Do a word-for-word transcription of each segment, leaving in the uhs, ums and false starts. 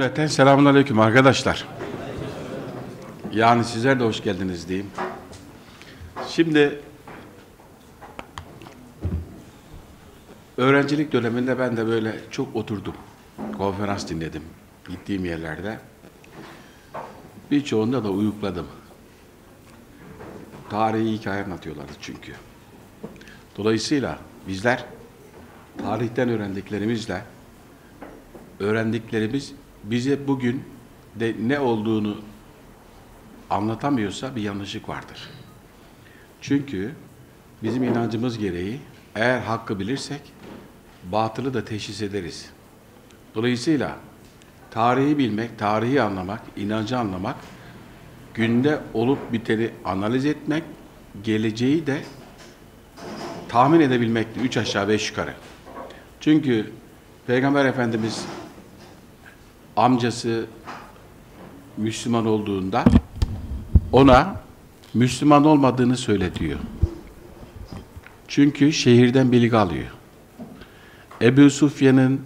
Cümleten selamünaleyküm arkadaşlar. Yani sizler de hoş geldiniz diyeyim. Şimdi öğrencilik döneminde ben de böyle çok oturdum. Konferans dinledim gittiğim yerlerde. Birçoğunda da uyukladım. Tarihi hikaye anlatıyorlardı çünkü. Dolayısıyla bizler tarihten öğrendiklerimizle öğrendiklerimiz bize bugün de ne olduğunu anlatamıyorsa bir yanlışlık vardır. Çünkü bizim inancımız gereği eğer hakkı bilirsek batılı da teşhis ederiz. Dolayısıyla tarihi bilmek, tarihi anlamak, inancı anlamak, günde olup biteni analiz etmek, geleceği de tahmin edebilmektir. Üç aşağı beş yukarı. Çünkü Peygamber Efendimiz amcası Müslüman olduğunda ona Müslüman olmadığını söyle diyor. Çünkü şehirden bilgi alıyor. Ebu Sufyan'ın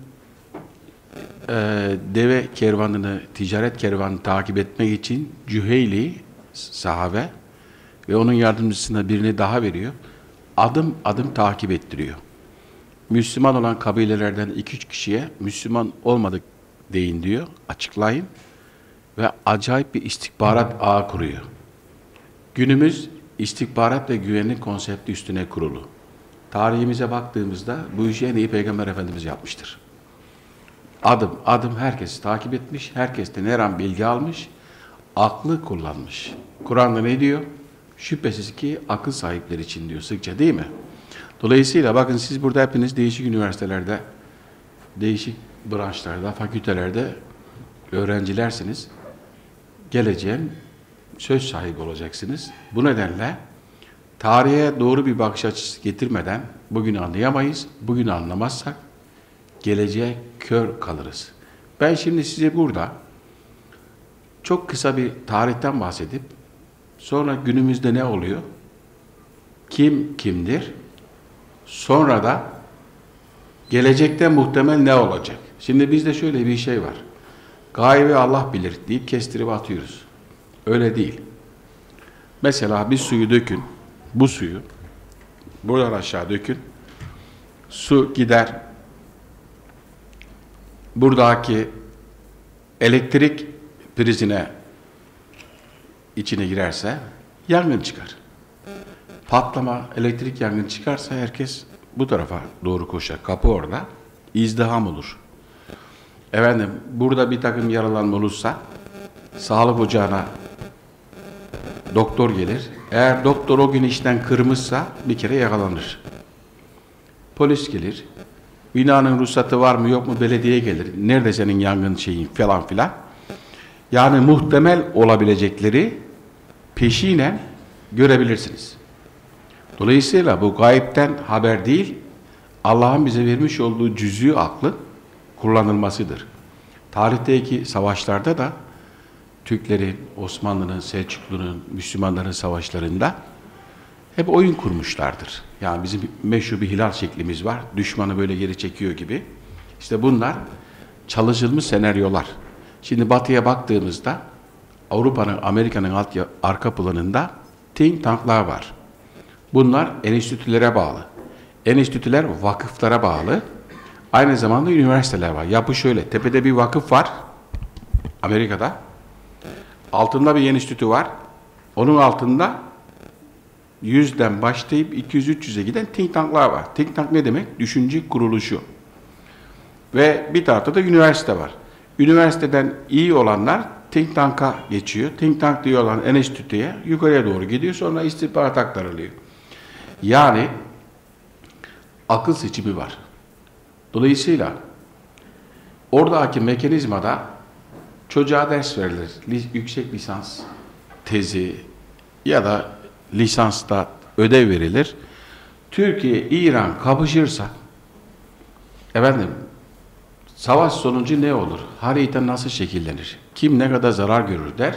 e, deve kervanını, ticaret kervanını takip etmek için Cüheyli sahabe ve onun yardımcısına birini daha veriyor. Adım adım takip ettiriyor. Müslüman olan kabilelerden iki üç kişiye Müslüman olmadık deyin diyor, açıklayın ve acayip bir istihbarat ağı kuruyor. Günümüz istihbarat ve güvenlik konsepti üstüne kurulu. Tarihimize baktığımızda bu işi en iyi Peygamber Efendimiz yapmıştır. Adım adım herkesi takip etmiş, herkesten her an bilgi almış, aklı kullanmış. Kur'an'da ne diyor? Şüphesiz ki akıl sahipleri için diyor sıkça, değil mi? Dolayısıyla bakın siz burada hepiniz değişik üniversitelerde, değişik branşlarda, fakültelerde öğrencilersiniz. Geleceğin söz sahibi olacaksınız. Bu nedenle tarihe doğru bir bakış açısı getirmeden bugünü anlayamayız. Bugünü anlamazsak geleceğe kör kalırız. Ben şimdi size burada çok kısa bir tarihten bahsedip sonra günümüzde ne oluyor? Kim kimdir? Sonra da gelecekte muhtemel ne olacak? Şimdi bizde şöyle bir şey var. Gaybi Allah bilir deyip kestirip atıyoruz. Öyle değil. Mesela bir suyu dökün. Bu suyu buradan aşağı dökün. Su gider. Buradaki elektrik prizine içine girerse yangın çıkar. Patlama, elektrik yangını çıkarsa herkes bu tarafa doğru koşar. Kapı orada. İzdiham olur. Efendim, burada bir takım yaralanma olursa sağlık ocağına doktor gelir. Eğer doktor o gün işten kırmışsa bir kere yakalanır. Polis gelir. Binanın ruhsatı var mı yok mu belediye gelir. Nerede senin yangın şeyin falan filan. Yani muhtemel olabilecekleri peşinen görebilirsiniz. Dolayısıyla bu gayipten haber değil, Allah'ın bize vermiş olduğu cüz'i aklın kullanılmasıdır. Tarihteki savaşlarda da Türklerin, Osmanlı'nın, Selçuklu'nun, Müslümanların savaşlarında hep oyun kurmuşlardır. Yani bizim meşhur bir hilal şeklimiz var. Düşmanı böyle geri çekiyor gibi. İşte bunlar çalışılmış senaryolar. Şimdi batıya baktığımızda Avrupa'nın, Amerika'nın alt, arka planında think tanklar var. Bunlar enstitülere bağlı. Enstitüler vakıflara bağlı. Aynı zamanda üniversiteler var. Yapı şöyle, tepede bir vakıf var, Amerika'da. Altında bir enstitü var. Onun altında yüzden başlayıp iki yüz üç yüze giden think tanklar var. Think tank ne demek? Düşünce kuruluşu. Ve bir tarafta da üniversite var. Üniversiteden iyi olanlar think tank'a geçiyor. Think tank diye olan enstitüye yukarıya doğru gidiyor. Sonra istihbarat aktarılıyor. Yani akıl seçimi var. Dolayısıyla oradaki mekanizmada çocuğa ders verilir. Yüksek lisans tezi ya da lisansta ödev verilir. Türkiye, İran kapışırsa efendim savaş sonucu ne olur? Harita nasıl şekillenir? Kim ne kadar zarar görür der.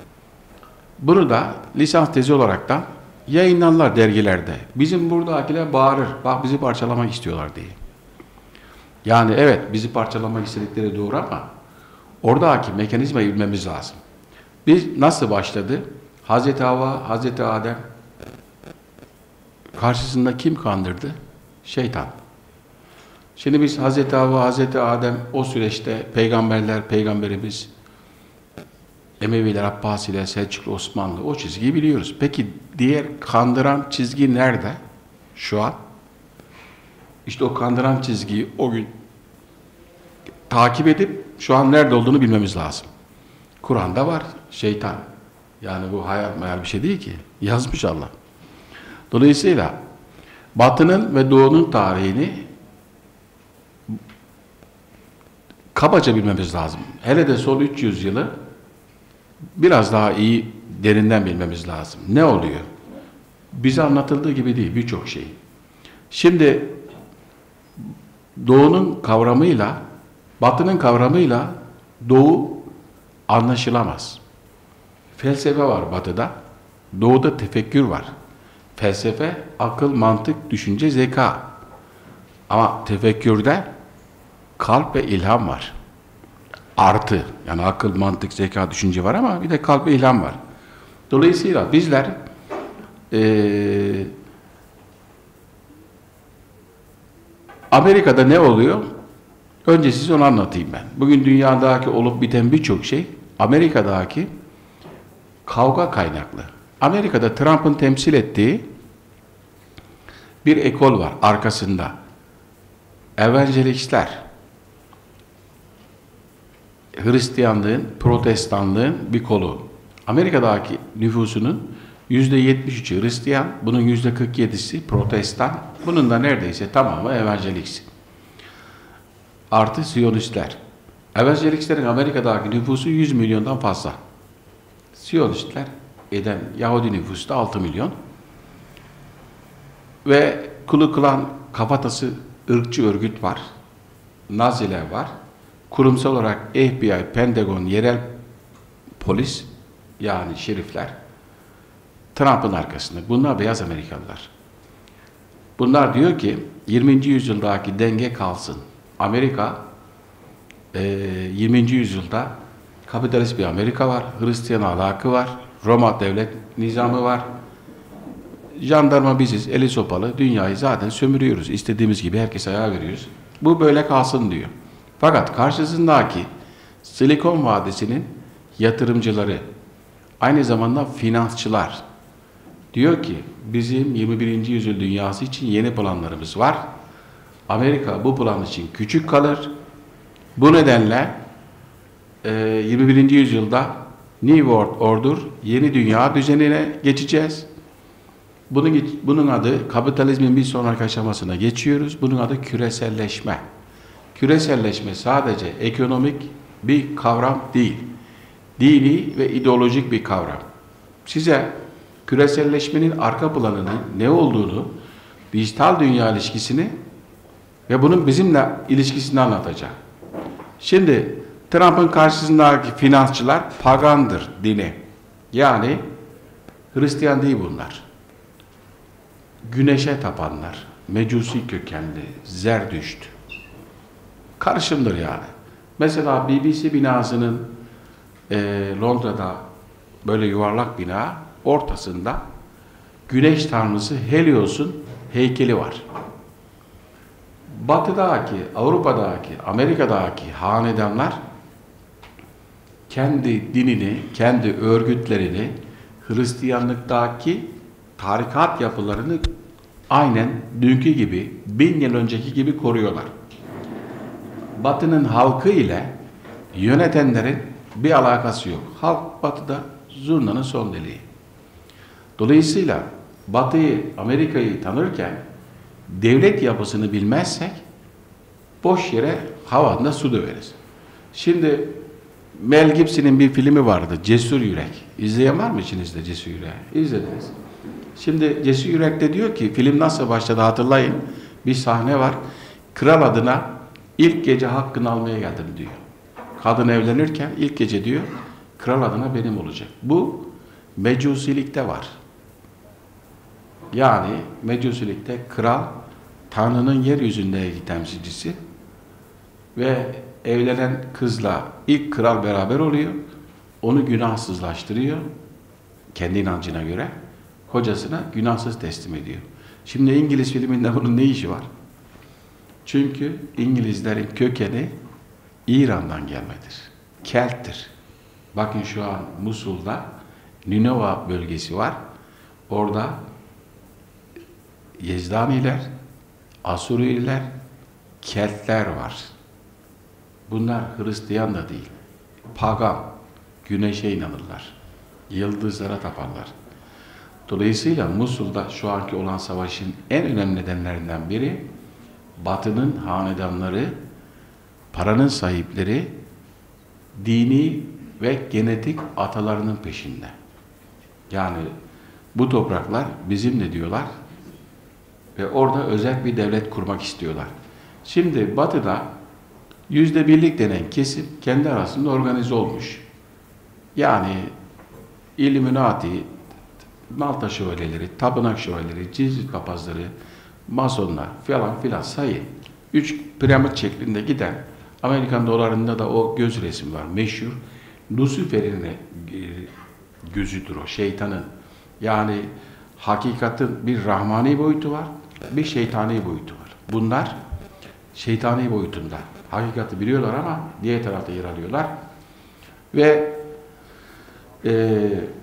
Bunu da lisans tezi olaraktan yayınlanırlar dergilerde. Bizim buradakiler bağırır. Bak bizi parçalamak istiyorlar diye. Yani evet bizi parçalamak istedikleri doğru ama Oradaki mekanizmayı bilmemiz lazım. Biz nasıl başladı? Hazreti Havva, Hazreti Adem karşısında kim kandırdı? Şeytan. Şimdi biz Hazreti Havva, Hazreti Adem o süreçte peygamberler, peygamberimiz, Emeviler, Abbasiler, Selçuklu, Osmanlı o çizgiyi biliyoruz. Peki diğer kandıran çizgi nerede? Şu an. İşte o kandıran çizgiyi o gün takip edip şu an nerede olduğunu bilmemiz lazım. Kur'an'da var şeytan. Yani bu hayal meyal bir şey değil ki. Yazmış Allah. Dolayısıyla Batı'nın ve Doğu'nun tarihini kabaca bilmemiz lazım. Hele de son üç yüz yılı biraz daha iyi derinden bilmemiz lazım. Ne oluyor? Bize anlatıldığı gibi değil birçok şey. Şimdi Doğu'nun kavramıyla Batı'nın kavramıyla Doğu anlaşılamaz. Felsefe var Batı'da, Doğu'da tefekkür var. Felsefe, akıl, mantık, düşünce, zeka. Ama tefekkürde kalp ve ilham var. Artı, yani akıl, mantık, zeka, düşünce var ama bir de kalp ve ilham var. Dolayısıyla bizler ee, Amerika'da ne oluyor? Önce size onu anlatayım ben. Bugün dünyadaki olup biten birçok şey Amerika'daki kavga kaynaklı. Amerika'da Trump'ın temsil ettiği bir ekol var arkasında. Evangelistler. Hristiyanlığın, Protestanlığın bir kolu. Amerika'daki nüfusunun yüzde yetmiş üçü Hristiyan, bunun yüzde kırk yedisi Protestan, bunun da neredeyse tamamı Evangelist. Artı Siyonistler. Evangelistlerin Amerika'daki nüfusu yüz milyondan fazla. Siyonistler eden Yahudi nüfusu da altı milyon. Ve Ku Klan kafatası ırkçı örgüt var. Naziler var. Kurumsal olarak F B I, Pentagon, yerel polis yani şerifler Trump'ın arkasında. Bunlar beyaz Amerikalılar. Bunlar diyor ki yirminci yüzyıldaki denge kalsın. Amerika e, yirminci yüzyılda kapitalist bir Amerika var, Hristiyan ahlakı var, Roma devlet nizamı var. Jandarma biziz, eli sopalı, dünyayı zaten sömürüyoruz. İstediğimiz gibi herkese ayağa veriyoruz. Bu böyle kalsın diyor. Fakat karşısındaki Silikon Vadisi'nin yatırımcıları, aynı zamanda finansçılar diyor ki bizim yirmi birinci yüzyıl dünyası için yeni planlarımız var. Amerika bu plan için küçük kalır. Bu nedenle e, yirmi birinci yüzyılda New World Order, yeni dünya düzenine geçeceğiz. Bunun, bunun adı kapitalizmin bir sonraki aşamasına geçiyoruz. Bunun adı küreselleşme. Küreselleşme sadece ekonomik bir kavram değil. Dini ve ideolojik bir kavram. Size küreselleşmenin arka planının ne olduğunu, dijital dünya ilişkisini ve bunun bizimle ilişkisini anlatacak. Şimdi Trump'ın karşısındaki finansçılar pagandır dini. Yani Hristiyan değil bunlar. Güneşe tapanlar, Mecusi kökenli, Zerdüşt. Karışımdır yani. Mesela B B C binasının e, Londra'da böyle yuvarlak bina ortasında güneş tanrısı Helios'un heykeli var. Batı'daki, Avrupa'daki, Amerika'daki hanedanlar kendi dinini, kendi örgütlerini, Hristiyanlıktaki tarikat yapılarını aynen dünkü gibi, bin yıl önceki gibi koruyorlar. Batı'nın halkı ile yönetenlerin bir alakası yok. Halk Batı'da zurnanın son deliği. Dolayısıyla Batı'yı, Amerika'yı tanırken devlet yapısını bilmezsek boş yere havanda su döveriz. Şimdi Mel Gibson'in bir filmi vardı, Cesur Yürek. İzleyen var mı içinizde Cesur Yürek'i? İzlediniz. Şimdi Cesur Yürek'te diyor ki, film nasıl başladı hatırlayın. Bir sahne var. Kral adına ilk gece hakkını almaya geldim diyor. Kadın evlenirken ilk gece diyor, kral adına benim olacak. Bu Mecusilikte var. Yani Mecusilikte kral, Tanrı'nın yeryüzündeki temsilcisi Ve evlenen kızla ilk kral beraber oluyor. Onu günahsızlaştırıyor. Kendi inancına göre. Kocasına günahsız teslim ediyor. Şimdi İngiliz filminde bunun ne işi var? Çünkü İngilizlerin kökeni İran'dan gelmedir. Kelt'tir. Bakın şu an Musul'da Ninova bölgesi var. Orada Yezdaniler, Asuriler, Keltler var. Bunlar Hristiyan da değil. Pagan, güneşe inanırlar. Yıldızlara taparlar. Dolayısıyla Musul'da şu anki olan savaşın en önemli nedenlerinden biri Batı'nın hanedanları, paranın sahipleri, dini ve genetik atalarının peşinde. Yani bu topraklar bizim de diyorlar ve orada özel bir devlet kurmak istiyorlar. Şimdi Batı'da yüzde birlik denen kesim kendi arasında organize olmuş. Yani Illuminati, Malta şövalyeleri, tapınak şövalyeleri, cinsiyet papazları, masonlar falan filan sayın. Üç piramit şeklinde giden Amerikan dolarında da o göz resmi var. Meşhur Lucifer'in gözüdür o, şeytanın. Yani hakikatin bir rahmani boyutu var, bir şeytani boyutu var. Bunlar şeytani boyutunda. Hakikati biliyorlar ama diğer tarafta yer alıyorlar. Ve e,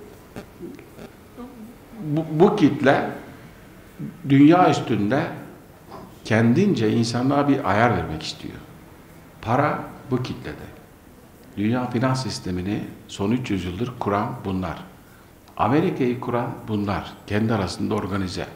bu, bu kitle dünya üstünde kendince insanlığa bir ayar vermek istiyor. Para bu kitlede. Dünya finans sistemini son üç yüz yıldır kuran bunlar. Amerika'yı kuran bunlar. Kendi arasında organize.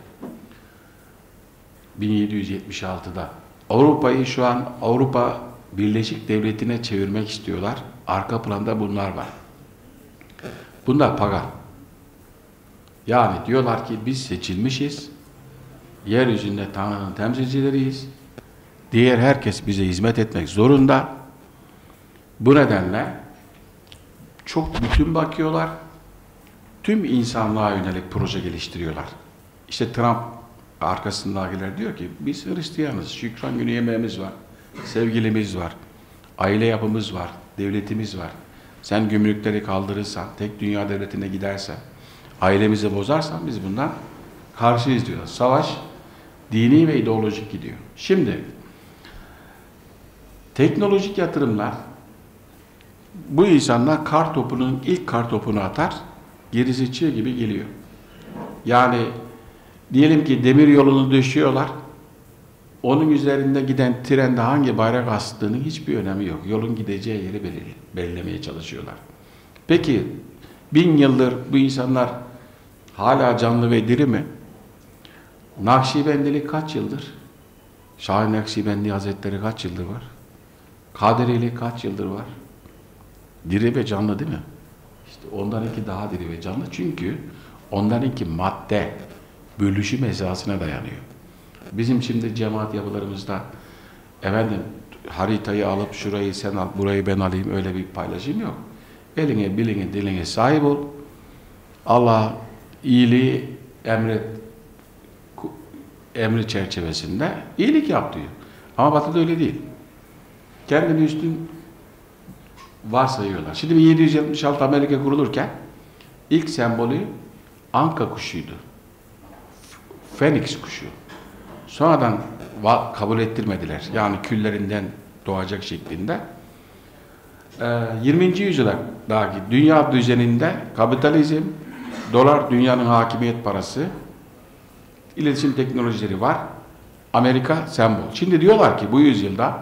bin yedi yüz yetmiş altıda. Avrupa'yı şu an Avrupa Birleşik Devleti'ne çevirmek istiyorlar. Arka planda bunlar var. Bunlar pagan. Yani diyorlar ki biz seçilmişiz. Yeryüzünde Tanrı'nın temsilcileriyiz. Diğer herkes bize hizmet etmek zorunda. Bu nedenle çok bütün bakıyorlar. Tüm insanlığa yönelik proje geliştiriyorlar. İşte Trump arkasındakiler diyor ki biz Hristiyanız, şükran günü yemeğimiz var, sevgilimiz var, aile yapımız var, devletimiz var. Sen gümrükleri kaldırırsan, tek dünya devletine gidersen, ailemizi bozarsan biz bundan karşıyız diyor. Savaş dini ve ideolojik gidiyor. Şimdi teknolojik yatırımlar, bu insanlar kar topunun ilk kar topunu atar, gerisi çığ gibi geliyor. Yani diyelim ki demir yolunu döşüyorlar, onun üzerinde giden trende hangi bayrak astığının hiçbir önemi yok. Yolun gideceği yeri belirlemeye çalışıyorlar. Peki bin yıldır bu insanlar hala canlı ve diri mi? Nakşibendilik kaç yıldır? Şah-ı Nakşibendi Hazretleri kaç yıldır var? Kaderilik kaç yıldır var? Diri ve canlı değil mi? İşte onlarınki daha diri ve canlı çünkü onlarınki madde, bölüşüm esasına dayanıyor. Bizim şimdi cemaat yapılarımızda efendim haritayı alıp şurayı sen al, burayı ben alayım öyle bir paylaşım yok. Eline, biline, diline sahip ol. Allah iyiliği emret, emri çerçevesinde iyilik yap diyor. Ama Batı'da öyle değil. Kendini üstün varsayıyorlar. Şimdi bin yedi yüz yetmiş altı Amerika kurulurken ilk sembolü anka kuşuydu. Phoenix kuşu. Sonradan kabul ettirmediler. Yani küllerinden doğacak şeklinde. Ee, yirminci yüzyıla dahi dünya düzeninde kapitalizm, dolar dünyanın hakimiyet parası, iletişim teknolojileri var. Amerika sembol. Şimdi diyorlar ki bu yüzyılda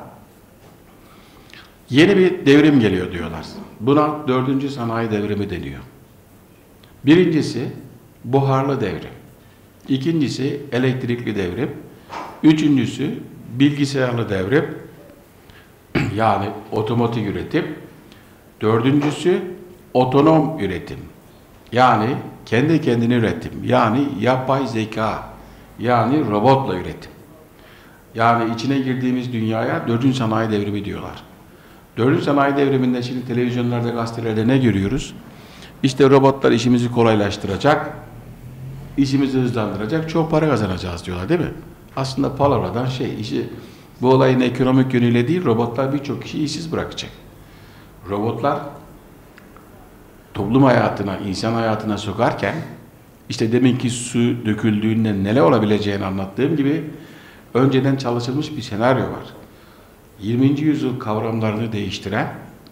yeni bir devrim geliyor diyorlar. Buna dördüncü sanayi devrimi deniyor. Birincisi buharlı devrim. İkincisi elektrikli devrim. Üçüncüsü bilgisayarlı devrim. Yani otomotiv üretim. Dördüncüsü otonom üretim. Yani kendi kendine üretim. Yani yapay zeka. Yani robotla üretim. Yani içine girdiğimiz dünyaya dördüncü sanayi devrimi diyorlar. Dördüncü sanayi devriminde şimdi televizyonlarda, gazetelerde ne görüyoruz? İşte robotlar işimizi kolaylaştıracak, işimizi hızlandıracak, çok para kazanacağız diyorlar değil mi? Aslında palavradan şey, işi Bu olayın ekonomik yönüyle değil, robotlar birçok kişiyi işsiz bırakacak. Robotlar toplum hayatına, insan hayatına sokarken, işte deminki su döküldüğünde neler olabileceğini anlattığım gibi önceden çalışılmış bir senaryo var. yirminci yüzyıl kavramlarını değiştiren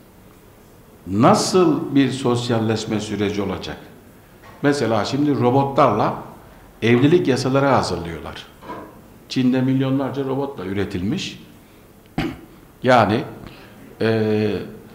nasıl bir sosyalleşme süreci olacak? Mesela şimdi robotlarla evlilik yasaları hazırlıyorlar. Çin'de milyonlarca robotla üretilmiş. Yani e,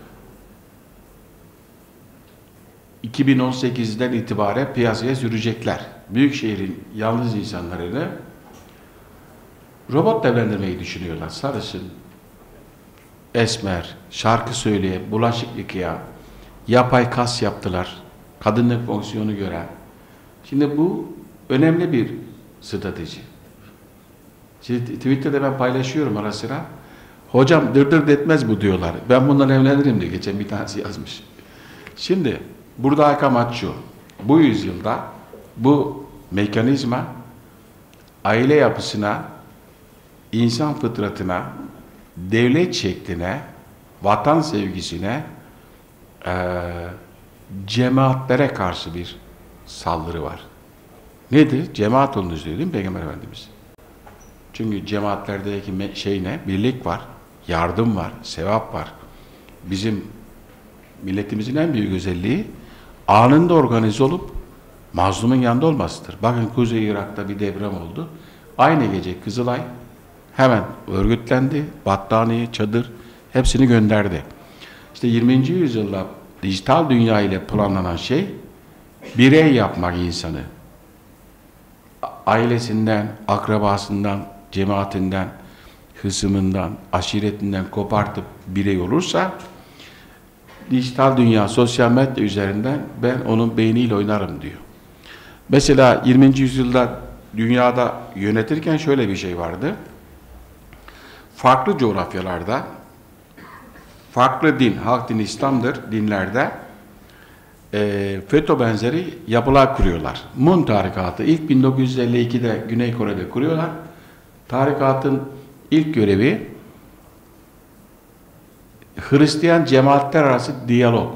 iki bin on sekizden itibaren piyasaya sürecekler. Büyükşehir'in yalnız insanlarını robotla evlendirmeyi düşünüyorlar. Sarışın, esmer, şarkı söyleyen, bulaşık yıkayan, yapay kas yaptılar. Kadınlık fonksiyonu gören. Şimdi bu önemli bir strateji. Şimdi Twitter'da ben paylaşıyorum ara sıra. Hocam dırdır etmez bu diyorlar. Ben bundan evlenirim diye geçen bir tanesi yazmış. Şimdi burada amaç şu. Bu yüzyılda bu mekanizma aile yapısına, insan fıtratına, devlet şekline, vatan sevgisine, e, cemaatlere karşı bir saldırı var. Nedir? Cemaat olunuz diyor değil mi Peygamber Efendimiz? Çünkü cemaatlerdeki şey ne? Birlik var, yardım var, sevap var. Bizim milletimizin en büyük özelliği anında organize olup mazlumun yanında olmasıdır. Bakın Kuzey Irak'ta bir deprem oldu. Aynı gece Kızılay hemen örgütlendi, battaniye, çadır hepsini gönderdi. İşte yirminci yüzyılda dijital dünya ile planlanan şey birey yapmak insanı. Ailesinden, akrabasından, cemaatinden, hısmından, aşiretinden kopartıp birey olursa dijital dünya, sosyal medya üzerinden ben onun beyniyle oynarım diyor. Mesela yirminci yüzyılda dünyada yönetirken şöyle bir şey vardı. Farklı coğrafyalarda, farklı din, halk dini İslam'dır dinlerde e, FETÖ benzeri yapılar kuruyorlar. Mun tarikatı ilk bin dokuz yüz elli ikide Güney Kore'de kuruyorlar. Tarikatın ilk görevi Hristiyan cemaatler arası diyalog.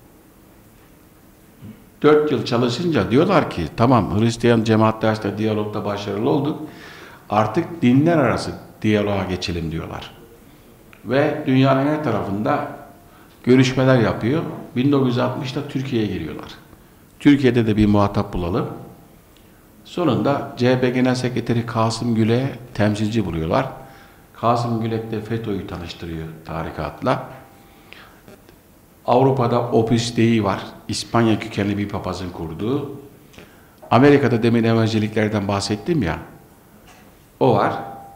Dört yıl çalışınca diyorlar ki tamam Hristiyan cemaatler arasında diyalogda başarılı olduk. Artık dinler arası diyaloğa geçelim diyorlar. Ve dünyanın her tarafında görüşmeler yapıyor. bin dokuz yüz altmışta Türkiye'ye giriyorlar. Türkiye'de de bir muhatap bulalım. Sonunda C H P Genel Sekreteri Kasım Gül'e temsilci buluyorlar. Kasım Gülek de FETÖ'yü tanıştırıyor tarikatla. Avrupa'da Opus Dei var. İspanya kökenli bir papazın kurduğu. Amerika'da demin evangeliklerden bahsettim ya. O var.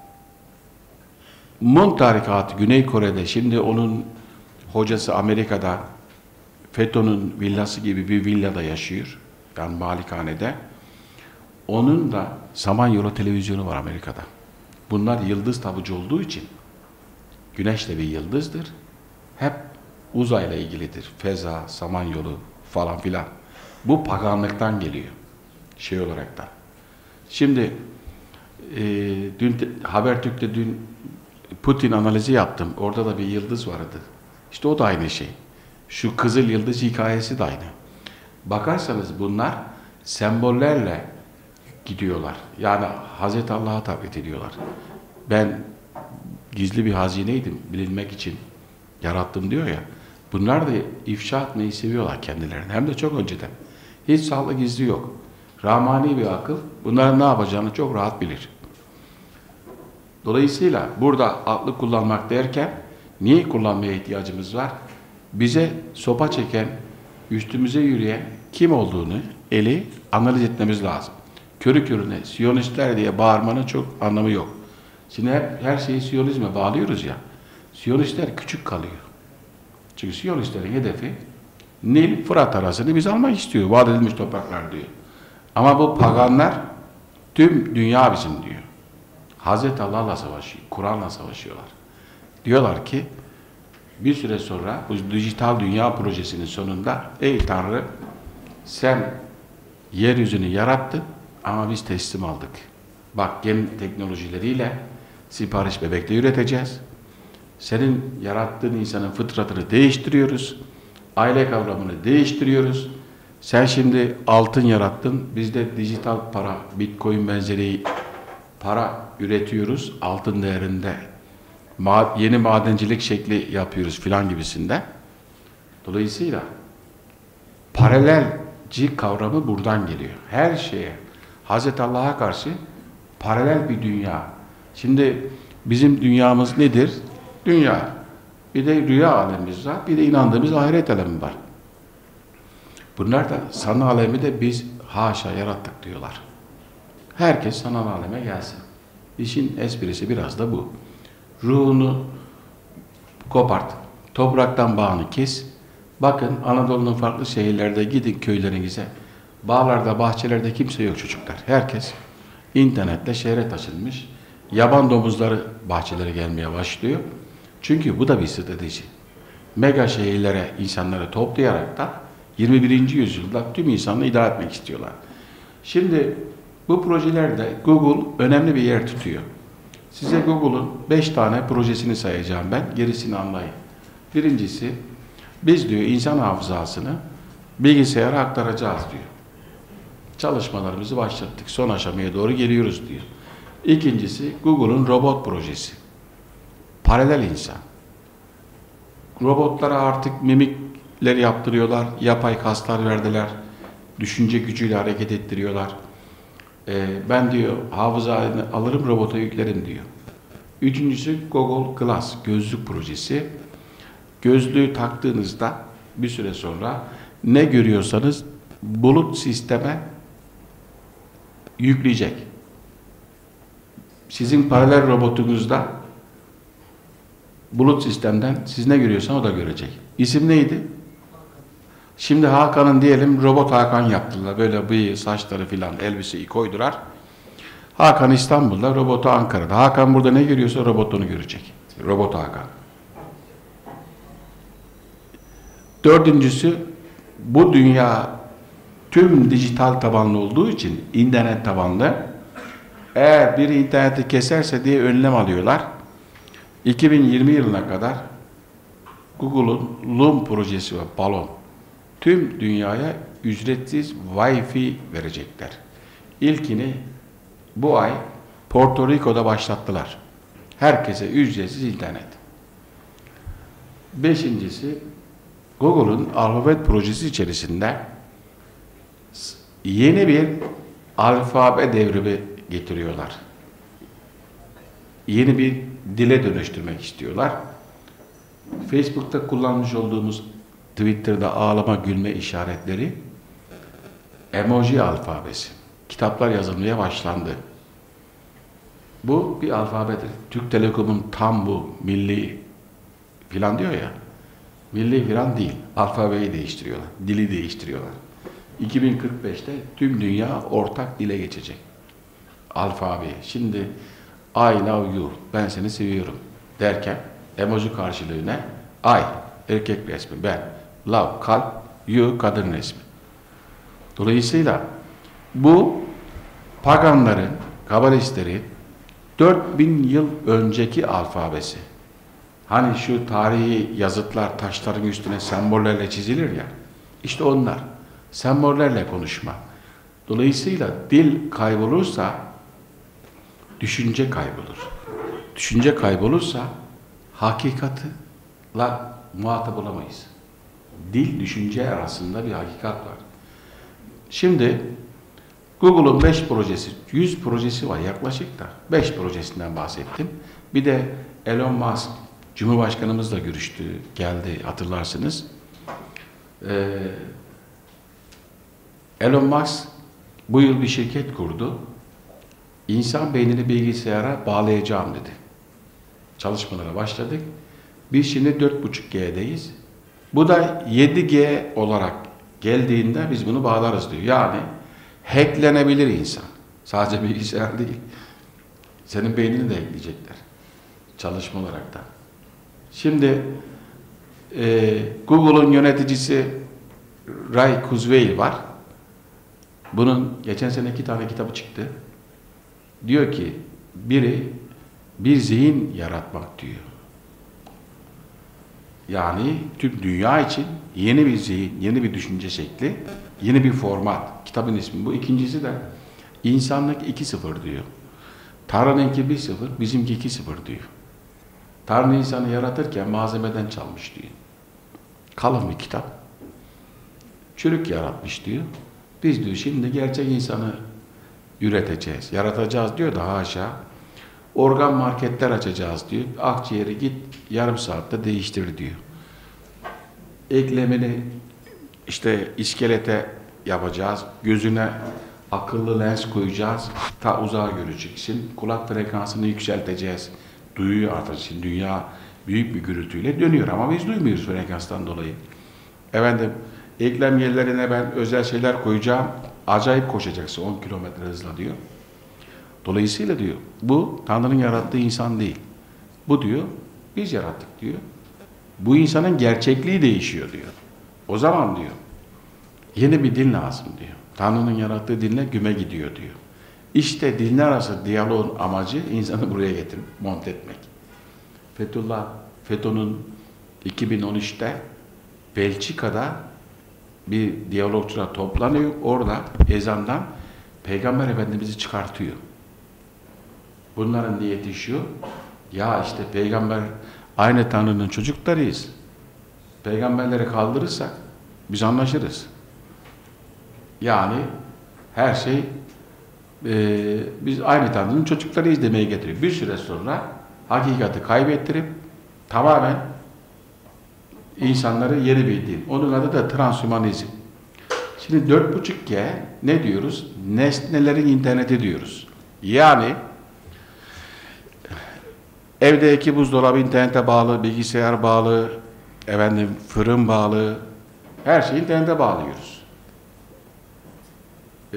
Mun tarikatı Güney Kore'de. Şimdi onun hocası Amerika'da FETÖ'nün villası gibi bir villada yaşıyor. Yani malikanede. Onun da Samanyolu televizyonu var Amerika'da. Bunlar yıldız tabucu olduğu için güneş de bir yıldızdır. Hep uzayla ilgilidir. Feza, Samanyolu falan filan. Bu paganlıktan geliyor. Şey olarak da. Şimdi e, dün Habertürk'te dün Putin analizi yaptım. Orada da bir yıldız vardı. İşte o da aynı şey. Şu Kızıl Yıldız hikayesi de aynı. Bakarsanız bunlar sembollerle gidiyorlar. Yani Hazreti Allah'a tabi ediyorlar. Ben gizli bir hazineydim bilinmek için yarattım diyor ya. Bunlar da ifşa etmeyi seviyorlar kendilerine. Hem de çok önceden. Hiç saklı gizli yok. Rahmani bir akıl bunların ne yapacağını çok rahat bilir. Dolayısıyla burada aklı kullanmak derken niye kullanmaya ihtiyacımız var? Bize sopa çeken, üstümüze yürüyen kim olduğunu eli analiz etmemiz lazım. Körü körüne Siyonistler diye bağırmanın çok anlamı yok. Şimdi hep her şeyi Siyonizme bağlıyoruz ya. Siyonistler küçük kalıyor. Çünkü Siyonistlerin hedefi Nil, Fırat arasını biz almak istiyor. Vaat edilmiş topraklar diyor. Ama bu paganlar tüm dünya bizim diyor. Hazreti Allah'la savaşıyor. Kur'an'la savaşıyorlar. Diyorlar ki bir süre sonra bu dijital dünya projesinin sonunda ey Tanrı sen yeryüzünü yarattın ama biz teslim aldık. Bak gen teknolojileriyle Sipariş bebekte üreteceğiz. Senin yarattığın insanın fıtratını değiştiriyoruz. Aile kavramını değiştiriyoruz. Sen şimdi altın yarattın. Biz de dijital para, bitcoin benzeri para üretiyoruz. Altın değerinde. Ma yeni madencilik şekli yapıyoruz filan gibisinde. Dolayısıyla paralelci kavramı buradan geliyor. Her şeye, Hazreti Allah'a karşı paralel bir dünya. Şimdi bizim dünyamız nedir? Dünya. Bir de rüya alemimiz var. Bir de inandığımız ahiret alemi var. Bunlar da sanal alemi de biz haşa yarattık diyorlar. Herkes sanal aleme gelsin. İşin esprisi biraz da bu. Ruhunu kopart. Topraktan bağını kes. Bakın Anadolu'nun farklı şehirlerde gidin köylerinize. Bağlarda, bahçelerde kimse yok çocuklar. Herkes internetle şehre taşınmış. Yaban domuzları bahçelere gelmeye başlıyor. Çünkü bu da bir strateji. Mega şehirlere insanları toplayarak da yirmi birinci yüzyılda tüm insanlığı idare etmek istiyorlar. Şimdi bu projelerde Google önemli bir yer tutuyor. Size Google'un beş tane projesini sayacağım ben. Gerisini anlayın. Birincisi, biz diyor insan hafızasını bilgisayara aktaracağız diyor. Çalışmalarımızı başlattık. Son aşamaya doğru geliyoruz diyor. İkincisi, Google'un robot projesi. Paralel insan. Robotlara artık mimikler yaptırıyorlar, yapay kaslar verdiler, düşünce gücüyle hareket ettiriyorlar. Ee, ben diyor hafızanı alırım robota yüklerim diyor. Üçüncüsü Google Glass gözlük projesi. Gözlüğü taktığınızda bir süre sonra ne görüyorsanız bulut sisteme yükleyecek. Sizin paralel robotunuzda bulut sistemden siz ne görüyorsan o da görecek. İsim neydi? Şimdi Hakan'ın diyelim robot Hakan yaptılar. Böyle bıyığı, saçları filan elbiseyi koydular. Hakan İstanbul'da, robotu Ankara'da. Hakan burada ne görüyorsa robot onu görecek. Robot Hakan. Dördüncüsü, bu dünya tüm dijital tabanlı olduğu için internet tabanlı. Eğer biri interneti keserse diye önlem alıyorlar. iki bin yirmi yılına kadar Google'un Loom projesi ve Balon tüm dünyaya ücretsiz Wi-Fi verecekler. İlkini bu ay Porto Rico'da başlattılar. Herkese ücretsiz internet. Beşincisi, Google'un alfabet projesi içerisinde yeni bir alfabe devrimi getiriyorlar. Yeni bir dile dönüştürmek istiyorlar. Facebook'ta kullanmış olduğumuz Twitter'da ağlama gülme işaretleri emoji alfabesi. Kitaplar yazılmaya başlandı. Bu bir alfabedir. Türk Telekom'un tam bu milli filan diyor ya. Milli filan değil. Alfabeyi değiştiriyorlar. Dili değiştiriyorlar. iki bin kırk beşte tüm dünya ortak dile geçecek. Alfabe. Şimdi I love you, ben seni seviyorum derken emoji karşılığı ne? I, erkek resmi, ben. Love, kalp, you, kadın resmi. Dolayısıyla bu paganların, kabalistlerin dört bin yıl önceki alfabesi. Hani şu tarihi yazıtlar taşların üstüne sembollerle çizilir ya, işte onlar. Sembollerle konuşma. Dolayısıyla dil kaybolursa düşünce kaybolur. Düşünce kaybolursa hakikatla muhatap olamayız. Dil, düşünce arasında bir hakikat var. Şimdi Google'un beş projesi, yüz projesi var yaklaşık da. beş projesinden bahsettim. Bir de Elon Musk, Cumhurbaşkanımızla görüştü, geldi hatırlarsınız. Ee, Elon Musk bu yıl bir şirket kurdu. İnsan beynini bilgisayara bağlayacağım dedi. Çalışmalara başladık. Biz şimdi dört buçuk G'deyiz. Bu da yedi G olarak geldiğinde biz bunu bağlarız diyor. Yani hacklenebilir insan. Sadece bilgisayar değil. Senin beynini de hackleyecekler. Çalışma olarak da. Şimdi e, Google'un yöneticisi Ray Kurzweil var. Bunun geçen sene iki tane kitabı çıktı. Diyor ki biri bir zihin yaratmak diyor. Yani tüm dünya için yeni bir zihin, yeni bir düşünce şekli, yeni bir format. Kitabın ismi bu. İkincisi de insanlık iki sıfır diyor. Tanrı'nınki bir sıfır, bizimki iki sıfır diyor. Tanrı insanı yaratırken malzemeden çalmış diyor. Kalın bir kitap. Çürük yaratmış diyor. Biz diyor şimdi gerçek insanı üreteceğiz, yaratacağız diyor da haşa. Organ marketler açacağız diyor. Akciğeri git yarım saatte değiştir diyor. Eklemini işte iskelete yapacağız. Gözüne akıllı lens koyacağız. Ta uzağa göreceksin. Kulak frekansını yükselteceğiz. Duyuyu artıracağız. Dünya büyük bir gürültüyle dönüyor ama biz duymuyoruz frekanstan dolayı. Efendim eklem yerlerine ben özel şeyler koyacağım. Acayip koşacaksın on kilometre hızla diyor. Dolayısıyla diyor bu Tanrı'nın yarattığı insan değil. Bu diyor biz yarattık diyor. Bu insanın gerçekliği değişiyor diyor. O zaman diyor yeni bir din lazım diyor. Tanrı'nın yarattığı dinle güme gidiyor diyor. İşte dinler arası diyaloğun amacı insanı buraya getirip monte etmek. Fethullah FETÖ'nün iki bin on üçte Belçika'da bir diyalogçular toplanıyor. Orada ezandan Peygamber Efendimiz'i çıkartıyor. Bunların niyeti şu, ya işte peygamber aynı Tanrı'nın çocuklarıyız. Peygamberleri kaldırırsak biz anlaşırız. Yani her şey e, biz aynı Tanrı'nın çocuklarıyız demeye getiriyor. Bir süre sonra hakikati kaybettirip tamamen insanları yeni bir din. Onun adı da transhümanizm. Şimdi dört buçuk G ne diyoruz? Nesnelerin interneti diyoruz. Yani evdeki buzdolabı internete bağlı, bilgisayar bağlı, efendim fırın bağlı, her şeyi internete bağlıyoruz. Ee,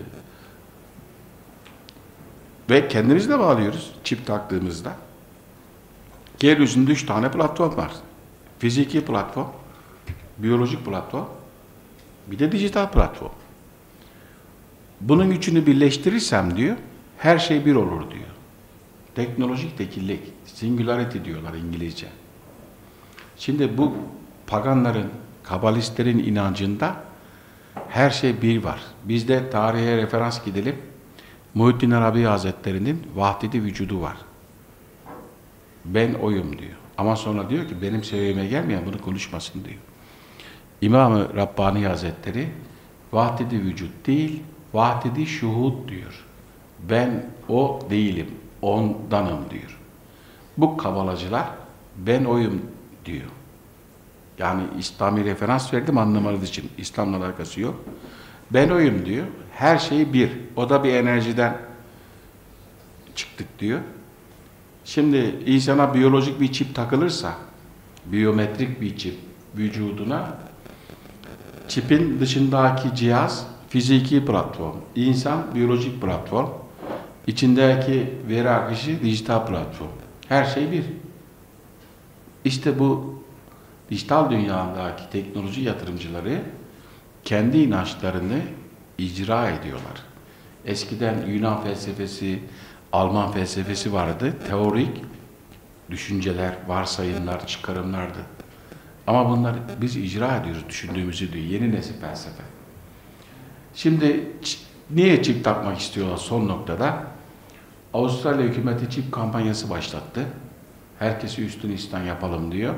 ve kendimiz de bağlıyoruz çip taktığımızda. Yeryüzünde üç tane platform var. Fiziki platform, biyolojik platform, bir de dijital platform. Bunun üçünü birleştirirsem diyor, her şey bir olur diyor. Teknolojik tekillik, singularity diyorlar İngilizce. Şimdi bu paganların, kabalistlerin inancında her şey bir var. Bizde tarihe referans gidelim. Muhittin Arabi Hazretleri'nin vahdeti vücudu var. Ben oyum diyor. Ama sonra diyor ki benim seviyeme gelmeyen bunu konuşmasın diyor. İmam-ı Rabbani Hazretleri vahdeti vücut değil, vahdeti şuhud diyor. Ben o değilim, ondanım diyor. Bu kabalacılar ben oyum diyor. Yani İslami referans verdim anlamanız için. İslam'la alakası yok. Ben oyum diyor. Her şey bir. O da bir enerjiden çıktık diyor. Şimdi insana biyolojik bir çip takılırsa, biyometrik bir çip vücuduna, çipin dışındaki cihaz fiziki platform, insan biyolojik platform, içindeki veri akışı dijital platform. Her şey bir. İşte bu dijital dünyadaki teknoloji yatırımcıları kendi inançlarını icra ediyorlar. Eskiden Yunan felsefesi, Alman felsefesi vardı. Teorik düşünceler, varsayımlar, çıkarımlardı. Ama bunları biz icra ediyoruz düşündüğümüzü diyor. Yeni nesil felsefe. Şimdi niye çip takmak istiyorlar son noktada? Avustralya hükümeti çip kampanyası başlattı. Herkesi üstün İslam yapalım diyor.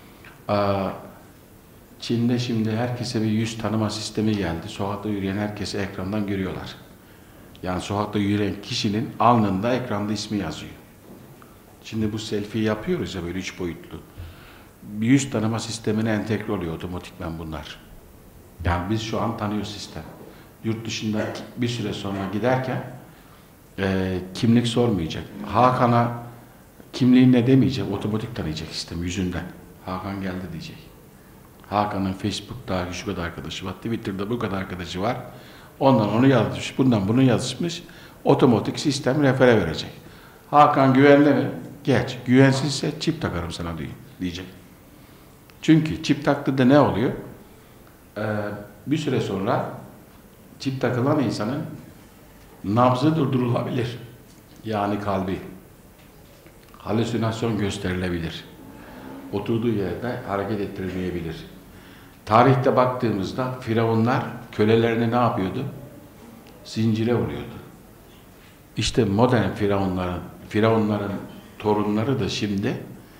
Çin'de şimdi herkese bir yüz tanıma sistemi geldi. Sokakta yürüyen herkesi ekrandan görüyorlar. Yani sokakta yürüyen kişinin alnında ekranda ismi yazıyor. Şimdi bu selfie yapıyoruz ya böyle üç boyutlu. Yüz tanıma sistemine entegre oluyor otomatikman bunlar. Yani biz şu an tanıyoruz sistem. Yurt dışında bir süre sonra giderken e, kimlik sormayacak. Hakan'a kimliğin ne demeyecek, otomatik tanıyacak sistem yüzünden. Hakan geldi diyecek. Hakan'ın Facebook'ta şu kadar arkadaşı var, Twitter'da bu kadar arkadaşı var. Ondan onu yazmış, bundan bunu yazmış. Otomatik sistem refere verecek. Hakan güvenli mi? Geç. Güvensizse çip takarım sana diyecek. Çünkü çip taktığında ne oluyor? Ee, bir süre sonra çip takılan insanın nabzı durdurulabilir. Yani kalbi. halüsinasyon gösterilebilir. Oturduğu yerde hareket ettiremeyebilir. Tarihte baktığımızda firavunlar kölelerini ne yapıyordu? Zincire vuruyordu. İşte modern firavunların, firavunların torunları da şimdi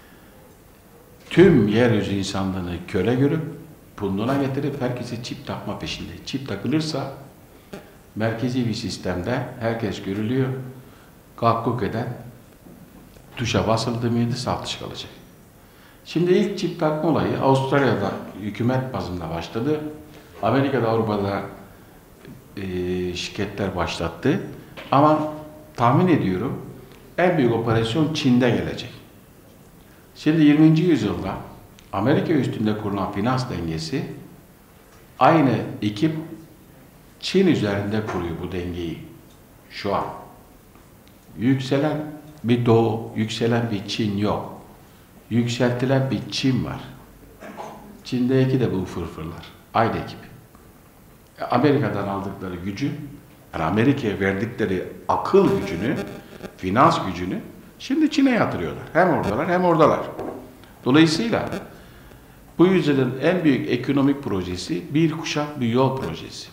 tüm yeryüzü insanlığını köle görüp punduna getirip herkesi çip takma peşinde. Çip takılırsa merkezi bir sistemde herkes görülüyor. Kalkuk eden tuşa basıldı mıydı saf dışı kalacak. Şimdi ilk çip takma olayı Avustralya'da hükümet bazında başladı. Amerika'da, Avrupa'da e, şirketler başlattı. Ama tahmin ediyorum en büyük operasyon Çin'de gelecek. Şimdi yirminci yüzyılda Amerika üstünde kurulan finans dengesi aynı ekip Çin üzerinde kuruyor bu dengeyi. Şu an. Yükselen bir Doğu, yükselen bir Çin yok. Yükseltilen bir Çin var. Çin'deki de bu fırfırlar. Aynı ekip. Amerika'dan aldıkları gücü, yani Amerika'ya verdikleri akıl gücünü, finans gücünü şimdi Çin'e yatırıyorlar. Hem oradalar hem oradalar. Dolayısıyla bu yüzyılın en büyük ekonomik projesi bir kuşak bir yol projesi.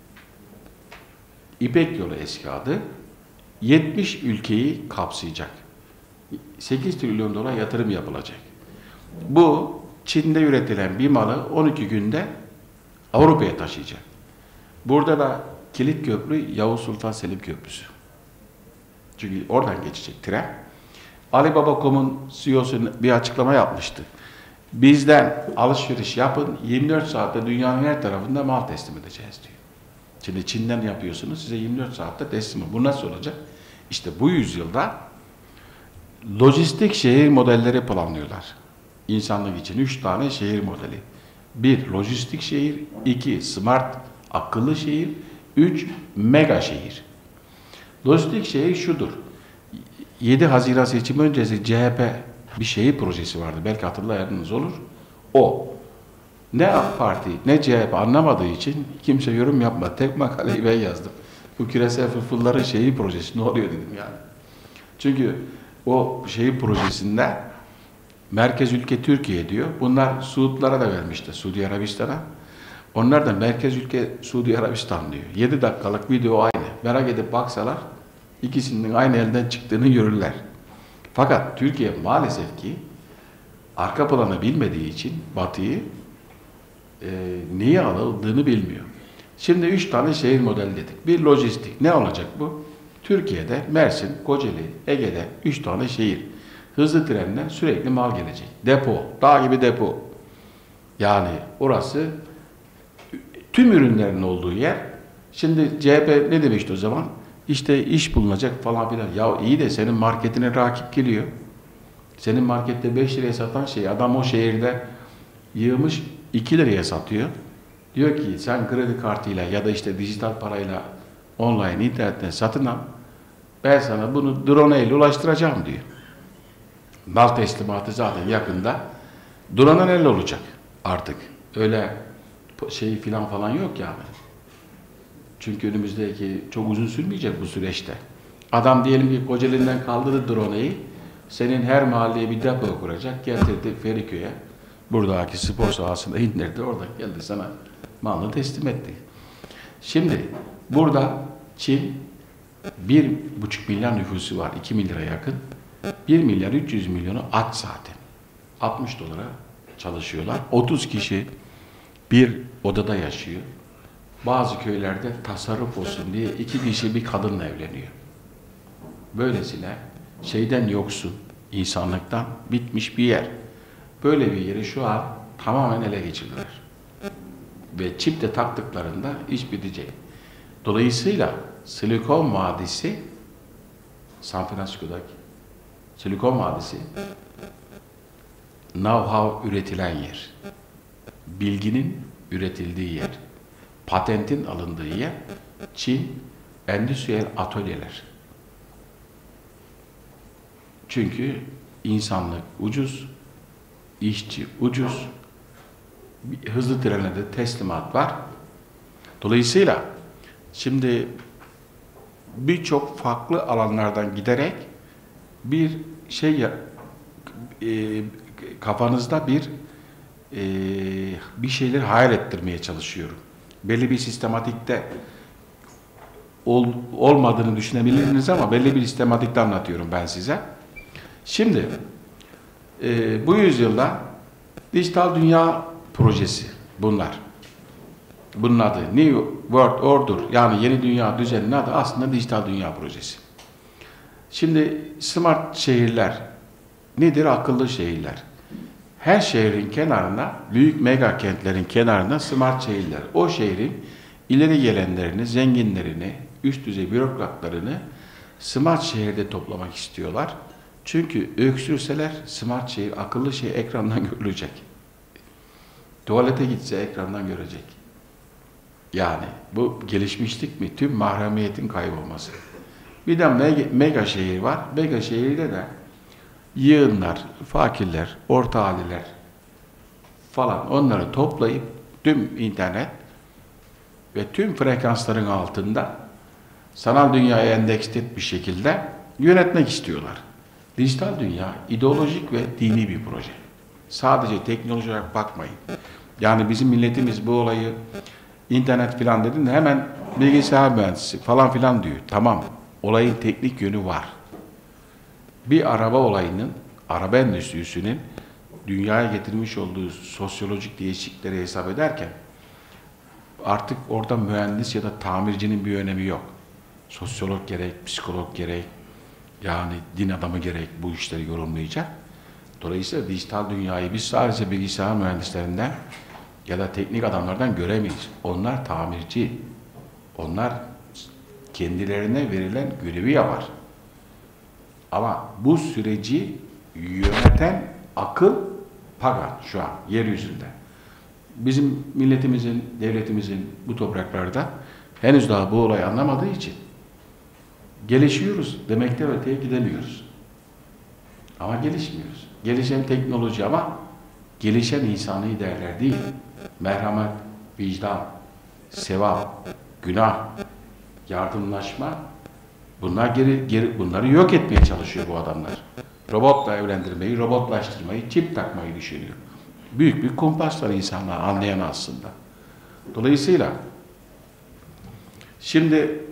İpek Yolu eski adı. yetmiş ülkeyi kapsayacak. sekiz trilyon dolar yatırım yapılacak. Bu Çin'de üretilen bir malı on iki günde Avrupa'ya taşıyacak. Burada da kilit köprü Yavuz Sultan Selim Köprüsü. Çünkü oradan geçecek tren. Alibaba nokta com'un C E O'su bir açıklama yapmıştı. Bizden alışveriş yapın, yirmi dört saatte dünyanın her tarafında mal teslim edeceğiz diyor. Şimdi Çin'den yapıyorsunuz, size yirmi dört saatte teslim. Bu nasıl olacak? İşte bu yüzyılda lojistik şehir modelleri planlıyorlar. İnsanlık için üç tane şehir modeli. Bir, lojistik şehir. iki, smart, akıllı şehir. Üç, mega şehir. Lojistik şehir şudur. yedi Haziran seçimi öncesi C H P bir şehir projesi vardı. Belki hatırlayanınız olur. O. Ne AK Parti ne C H P anlamadığı için kimse yorum yapmadı. Tek makaleyi ben yazdım. Bu küresel fırfırların şehir projesi ne oluyor dedim yani. Çünkü o şehir projesinde merkez ülke Türkiye diyor. Bunlar Suudlara da vermişti. Suudi Arabistan'a. Onlar da merkez ülke Suudi Arabistan diyor. yedi dakikalık video aynı. Merak edip baksalar ikisinin aynı elden çıktığını görürler. Fakat Türkiye maalesef ki arka planı bilmediği için Batı'yı e, niye alıldığını bilmiyor. Şimdi üç tane şehir modeli dedik. Bir lojistik. Ne olacak bu? Türkiye'de Mersin, Kocaeli, Ege'de üç tane şehir. Hızlı trenle sürekli mal gelecek. Depo, dağ gibi depo. Yani orası tüm ürünlerin olduğu yer. Şimdi C H P ne demişti o zaman? İşte iş bulunacak falan filan. Ya iyi de senin marketine rakip geliyor. Senin markette beş liraya satan şey adam o şehirde yığmış iki liraya satıyor. Diyor ki sen kredi kartıyla ya da işte dijital parayla online internetten satın al. Ben sana bunu drone ile ulaştıracağım diyor. Mal teslimatı zaten yakında. Drone elle olacak artık. Öyle şey filan falan yok yani. Çünkü önümüzdeki çok uzun sürmeyecek bu süreçte. Adam diyelim ki Kocaeli'nden kaldırdı drone'yi. Senin her mahalleye bir depo kuracak. Getirdi Feriköy'e. Buradaki spor sahasında indirdi. Orada geldi sana malını teslim etti. Şimdi burada Çin bir buçuk milyar nüfusu var. iki milyara yakın. bir milyar üç yüz milyonu aç zaten. altmış dolara çalışıyorlar. otuz kişi bir odada yaşıyor. Bazı köylerde tasarruf olsun diye iki kişi bir kadınla evleniyor. Böylesine şeyden yoksun, insanlıktan bitmiş bir yer. Böyle bir yeri şu an tamamen ele geçirdiler. Ve çip de taktıklarında iş bitecek. Dolayısıyla Silikon Vadisi, San Francisco'daki Silikon Vadisi, know-how üretilen yer. Bilginin üretildiği yer. Patentin alındığı yer. Çin, endüstriyel atölyeler. Çünkü insanlık ucuz, işçi ucuz, hızlı trenle de teslimat var. Dolayısıyla şimdi birçok farklı alanlardan giderek bir şey ya, e, kafanızda bir e, bir şeyler hayal ettirmeye çalışıyorum. Belli bir sistematikte ol, olmadığını düşünebilirsiniz ama belli bir sistematikte anlatıyorum ben size. Şimdi e, bu yüzyılda dijital dünya projesi bunlar. Bunun adı New World Order, yani yeni dünya düzeninin adı aslında dijital dünya projesi. Şimdi smart şehirler nedir? Akıllı şehirler. Her şehrin kenarına, büyük mega kentlerin kenarına smart şehirler. O şehrin ileri gelenlerini, zenginlerini, üst düzey bürokratlarını smart şehirde toplamak istiyorlar. Çünkü öksürseler smart şehir, akıllı şehir ekrandan görülecek. Tuvalete gitse ekrandan görecek. Yani bu gelişmişlik mi? Tüm mahremiyetin kaybolması. Bir de mega, mega şehir var. Mega şehirde de yığınlar, fakirler, orta haliler falan onları toplayıp tüm internet ve tüm frekansların altında sanal dünyaya endeksli bir şekilde yönetmek istiyorlar. Dijital dünya ideolojik ve dini bir proje. Sadece teknoloji olarak bakmayın. Yani bizim milletimiz bu olayı internet filan dediğinde hemen bilgisayar mühendisi falan filan diyor. Tamam, olayın teknik yönü var. Bir araba olayının, araba endüstrisinin dünyaya getirmiş olduğu sosyolojik değişiklikleri hesap ederken artık orada mühendis ya da tamircinin bir önemi yok. Sosyolog gerek, psikolog gerek, yani din adamı gerek bu işleri yorumlayacak. Dolayısıyla dijital dünyayı biz sadece bilgisayar mühendislerinden ya da teknik adamlardan göremeyiz. Onlar tamirci. Onlar kendilerine verilen görevi yapar. Ama bu süreci yöneten akıl pagan şu an yeryüzünde. Bizim milletimizin, devletimizin bu topraklarda henüz daha bu olayı anlamadığı için gelişiyoruz demekten öteye gidemiyoruz. Ama gelişmiyoruz. Gelişen teknoloji ama gelişen insani değerler değil. Merhamet, vicdan, sevap, günah, yardımlaşma, bunlar geri, geri, bunları yok etmeye çalışıyor bu adamlar. Robotla evlendirmeyi, robotlaştırmayı, çip takmayı düşünüyor. Büyük bir kumpaslar insanlar anlayan aslında. Dolayısıyla şimdi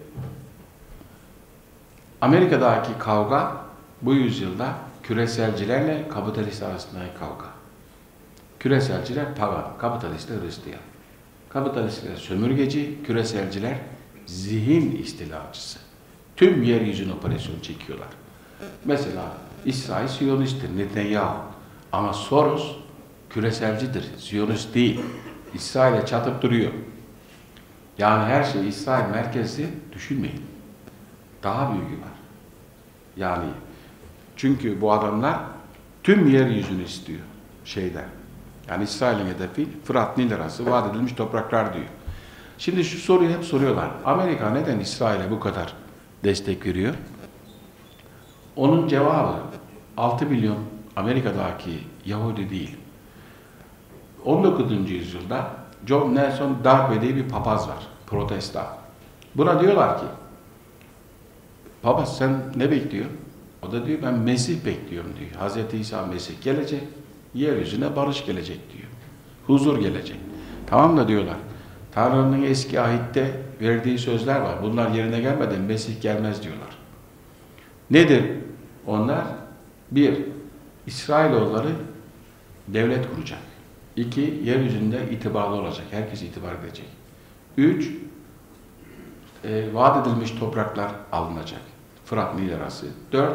Amerika'daki kavga bu yüzyılda küreselcilerle kapitalist arasındaki kavga. Küreselciler pagan, kapitalistler Hristiyan. Kapitalistler sömürgeci, küreselciler zihin istilacısı. Tüm yeryüzüne operasyon çekiyorlar. Mesela İsrail Siyonisttir, Netanyahu. Ama Soros küreselcidir, Siyonist değil. İsrail'e çatıp duruyor. Yani her şey İsrail merkezli düşünmeyin. Daha büyüğü var. Yani çünkü bu adamlar tüm yeryüzünü istiyor şeyden. Yani İsrail'in hedefi Fırat Nil arası vaat edilmiş topraklar diyor. Şimdi şu soruyu hep soruyorlar. Amerika neden İsrail'e bu kadar destek veriyor? Onun cevabı altı milyon Amerika'daki Yahudi değil. on dokuzuncu yüzyılda John Nelson Darby diye bir papaz var. Protestan. Buna diyorlar ki papaz sen ne bekliyorsun? O da diyor ben Mesih bekliyorum diyor. Hazreti İsa Mesih gelecek. Yeryüzüne barış gelecek diyor. Huzur gelecek. Tamam da diyorlar. Tanrı'nın eski ahitte verdiği sözler var. Bunlar yerine gelmeden Mesih gelmez diyorlar. Nedir onlar? Bir, İsrailoğulları devlet kuracak. İki, yeryüzünde itibarlı olacak. Herkes itibar edecek. Üç, e, vaat edilmiş topraklar alınacak. Fırat Nil arası. Dört,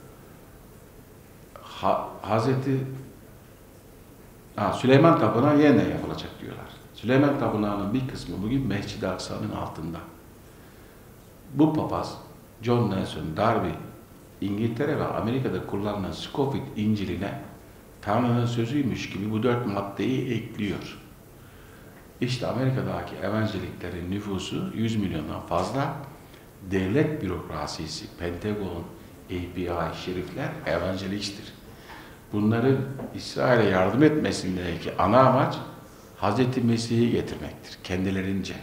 ha, Hazreti ha, Süleyman Tapınağı yeniden yapılacak diyorlar. Süleyman Tapınağı'nın bir kısmı bugün Mescid-i Aksa'nın altında. Bu papaz, John Nelson Darby, İngiltere ve Amerika'da kullanılan Scofield İncil'ine Tanrı'nın sözüymüş gibi bu dört maddeyi ekliyor. İşte Amerika'daki evangeliklerin nüfusu yüz milyondan fazla, devlet bürokrasisi, Pentagon, F B I, şerifler evangeliktir. Bunların İsrail'e yardım etmesindeki ana amaç Hazreti Mesih'i getirmektir kendilerince.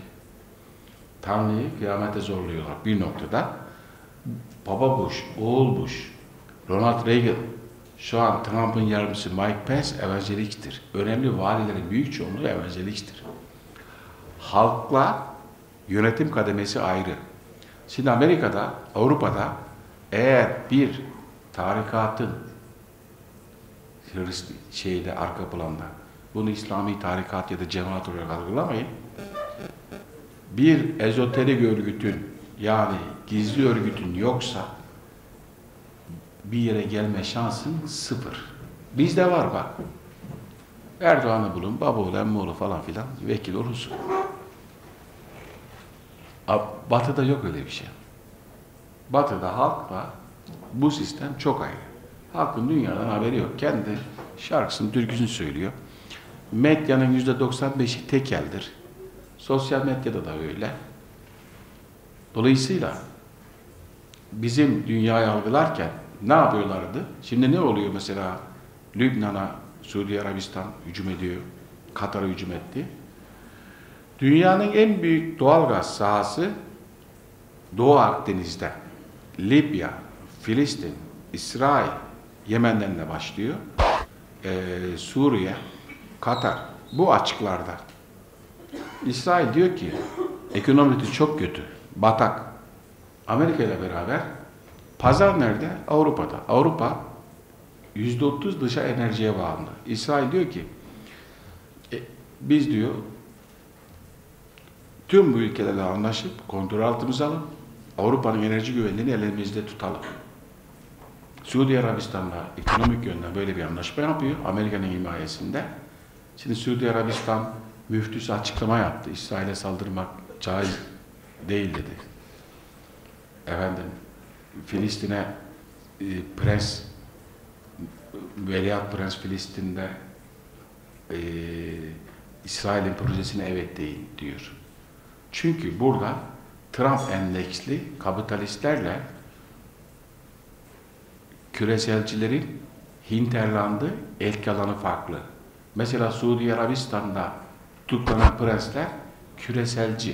Tanrı'yı kıyamete zorluyorlar bir noktada. Baba Bush, oğul Bush, Ronald Reagan, şu an Trump'ın yardımcısı Mike Pence evangeliktir. Önemli valilerin büyük çoğunluğu evangeliktir. Halkla yönetim kademesi ayrı. Şimdi Amerika'da, Avrupa'da eğer bir tarikatın terörist şeyde arka planda, bunu İslami tarikat ya da cemaat olarak algılamayın, bir ezoterik örgütün yani gizli örgütün yoksa bir yere gelme şansın sıfır. Bizde var bak. Erdoğan'ı bulun, Babaoğlu, Emmoğlu falan filan vekil olursun. Batı'da yok öyle bir şey. Batı'da halkla bu sistem çok ayrı. Halkın dünyadan haberi yok. Kendi şarkısını, türküsünü söylüyor. Medyanın yüzde doksan beşi tekeldir. Sosyal medyada da öyle. Dolayısıyla bizim dünyayı algılarken ne yapıyorlardı? Şimdi ne oluyor mesela? Lübnan'a Suudi Arabistan hücum ediyor. Katar'a hücum etti. Dünyanın en büyük doğalgaz sahası Doğu Akdeniz'de. Libya, Filistin, İsrail, Yemen'den de başlıyor. Ee, Suriye, Katar. Bu açıklarda. İsrail diyor ki ekonomisi çok kötü, batak. Amerika ile beraber pazar nerede? Avrupa'da. Avrupa yüzde otuz dışa enerjiye bağımlı. İsrail diyor ki e, biz diyor tüm bu ülkelerle anlaşıp kontrol altımıza alıp Avrupa'nın enerji güvenliğini elimizde tutalım. Suudi Arabistan'la ekonomik yönden böyle bir anlaşma yapıyor Amerika'nın himayesinde. Şimdi Suudi Arabistan müftüsü açıklama yaptı. İsrail'e saldırmak caiz değil dedi. Efendim Filistin'e e, prens Veliaht Prens Filistin'de e, İsrail'in projesine evet değil diyor. Çünkü burada Trump endeksli kapitalistlerle küreselcilerin hinterlandı, ilk alanı farklı. Mesela Suudi Arabistan'da tutuklanan prensler küreselci.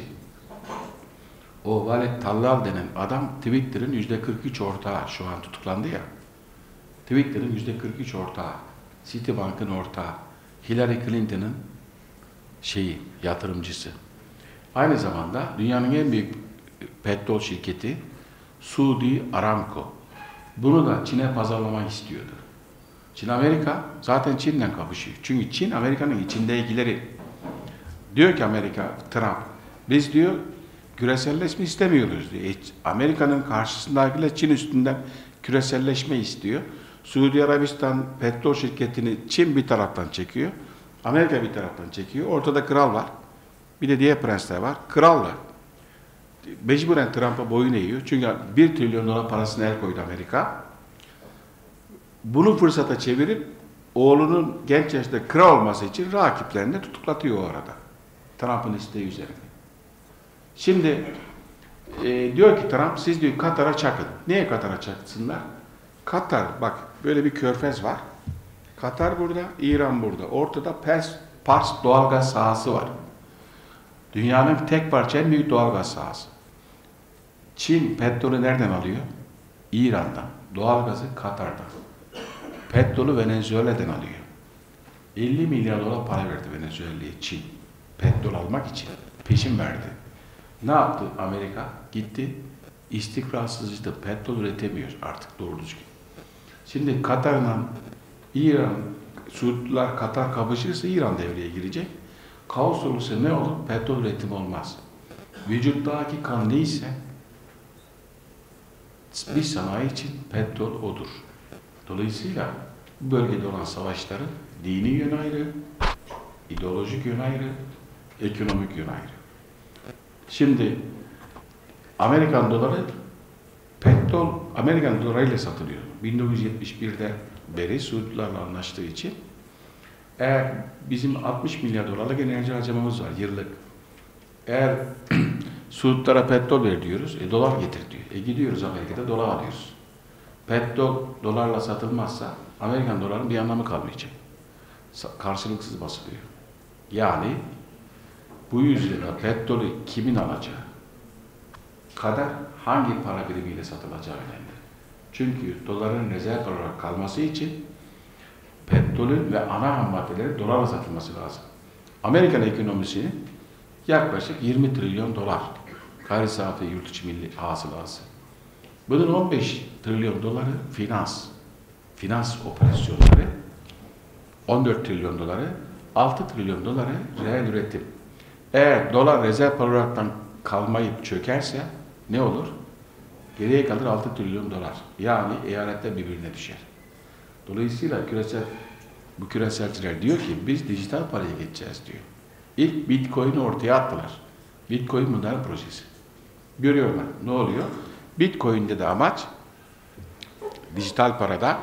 O Walid Tallal denen adam Twitter'ın yüzde kırk üç ortağı şu an tutuklandı ya. Twitter'ın yüzde kırk üç ortağı, Citibank'ın ortağı, Hillary Clinton'ın şeyi, yatırımcısı. Aynı zamanda dünyanın en büyük petrol şirketi Suudi Aramco. Bunu da Çin'e pazarlamak istiyordu. Çin Amerika zaten Çin'le kapışıyor. Çünkü Çin Amerika'nın içindekileri. Diyor ki Amerika, Trump, biz diyor küreselleşme istemiyoruz diyor. Amerika'nın karşısındakiler Çin üstünden küreselleşme istiyor. Suudi Arabistan petrol şirketini Çin bir taraftan çekiyor. Amerika bir taraftan çekiyor. Ortada kral var. Bir de diğer prensler var. Kralla mecburen Trump'a boyun eğiyor. Çünkü bir trilyon dolar parasını el koydu Amerika. Bunu fırsata çevirip oğlunun genç yaşta kral olması için rakiplerini tutuklatıyor o arada. Trump'ın isteği üzerine. Şimdi e, diyor ki Trump, siz diyor Katar'a çakın. Niye Katar'a çaksınlar? Katar, bak böyle bir körfez var. Katar burada, İran burada. Ortada Pers, Pars doğalgaz sahası var. Dünyanın tek parça en büyük doğalgaz sahası. Çin petrolü nereden alıyor? İran'dan. Doğalgazı Katar'dan. Petrolü Venezuela'dan alıyor. elli milyar dolar para verdi Venezuela'ya Çin. Petrol almak için peşin verdi. Ne yaptı Amerika? Gitti. İstikrarsızlıkta petrol üretemiyor artık doğru düzgün. Şimdi Katar'la İran, Suudlular Katar kapışırsa İran devreye girecek. Kaos olursa ne olur? Petrol üretimi olmaz. Vücuttaki kan neyse bir sanayi için petrol odur. Dolayısıyla bu bölgede olan savaşların dini yönü ayrı, ideolojik yönü ayrı, ekonomik yönü ayrı. Şimdi Amerikan doları petrol Amerikan dolarıyla satılıyor. bin dokuz yüz yetmiş bir'de beri Suudlularla anlaştığı için eğer bizim altmış milyar dolarlık enerji harcamamız var yıllık. Eğer Suudlara petrol ver diyoruz, e, dolar getir diyor. E gidiyoruz Amerika'da dolar alıyoruz. Petrol dolarla satılmazsa Amerikan dolarının bir anlamı kalmayacak. Karşılıksız basılıyor. Yani bu yüzden petrolü kimin alacağı kadar hangi para birimiyle satılacağı önemli. Çünkü doların rezerv olarak kalması için petrolün ve ana ham maddelerin dolarla satılması lazım. Amerikan ekonomisi yaklaşık yirmi trilyon dolar gayri safi yurt içi milli hasılası. Bunun on beş trilyon doları finans, finans operasyonları, on dört trilyon doları, altı trilyon doları reel üretim. Eğer dolar rezerv olaraktan kalmayıp çökerse ne olur? Geriye kalır altı trilyon dolar. Yani eyaletler birbirine düşer. Dolayısıyla küresel, bu küreselciler diyor ki biz dijital paraya geçeceğiz diyor. İlk Bitcoin'i ortaya attılar. Bitcoin modern projesi. Görüyorlar. Ne oluyor? Bitcoin'de de amaç dijital parada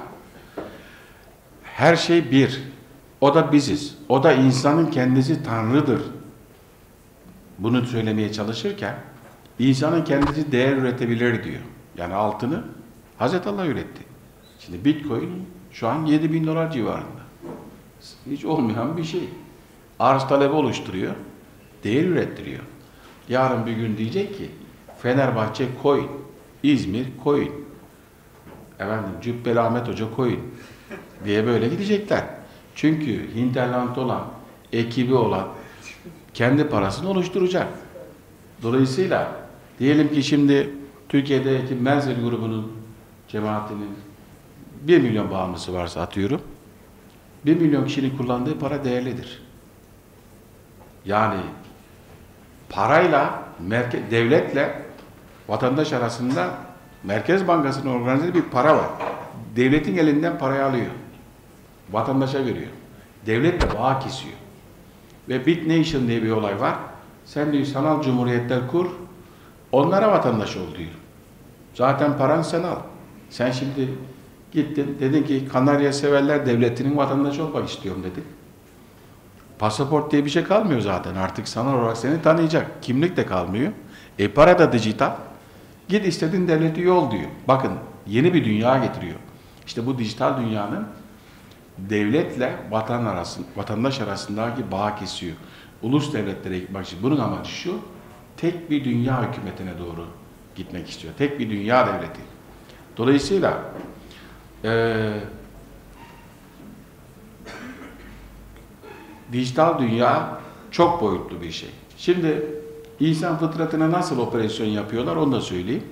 her şey bir. O da biziz. O da insanın kendisi Tanrı'dır. Bunu söylemeye çalışırken insanın kendisi değer üretebilir diyor. Yani altını Hazreti Allah üretti. Şimdi Bitcoin şu an yedi bin dolar civarında. Hiç olmayan bir şey. Arz talebi oluşturuyor. Değer ürettiriyor. Yarın bir gün diyecek ki Fenerbahçe coin, İzmir coin, efendim Cübbeli Ahmet Hoca coin diye böyle gidecekler. Çünkü hinterland olan, ekibi olan kendi parasını oluşturacak. Dolayısıyla diyelim ki şimdi Türkiye'deki Menzel grubunun cemaatinin bir milyon bağımlısı varsa atıyorum. bir milyon kişinin kullandığı para değerlidir. Yani parayla, merke, devletle vatandaş arasında Merkez Bankası'nın organize bir para var. Devletin elinden parayı alıyor. Vatandaşa veriyor. Devlet de bağ kesiyor. Ve BitNation diye bir olay var. Sen diyor sanal cumhuriyetler kur, onlara vatandaş ol diyor. Zaten paran sen al. Sen şimdi gittin, dedin ki Kanarya Severler Devleti'nin vatandaşı olmak istiyorum dedin. Pasaport diye bir şey kalmıyor zaten. Artık sanal olarak seni tanıyacak. Kimlik de kalmıyor. E para da dijital. Git istediğin devleti yol diyor. Bakın yeni bir dünya getiriyor. İşte bu dijital dünyanın devletle vatan arasında, vatandaş arasındaki bağ kesiyor. Ulus devletlere gitmek için. Bunun amacı şu, tek bir dünya hükümetine doğru gitmek istiyor. Tek bir dünya devleti. Dolayısıyla e, dijital dünya çok boyutlu bir şey. Şimdi insan fıtratına nasıl operasyon yapıyorlar onu da söyleyeyim.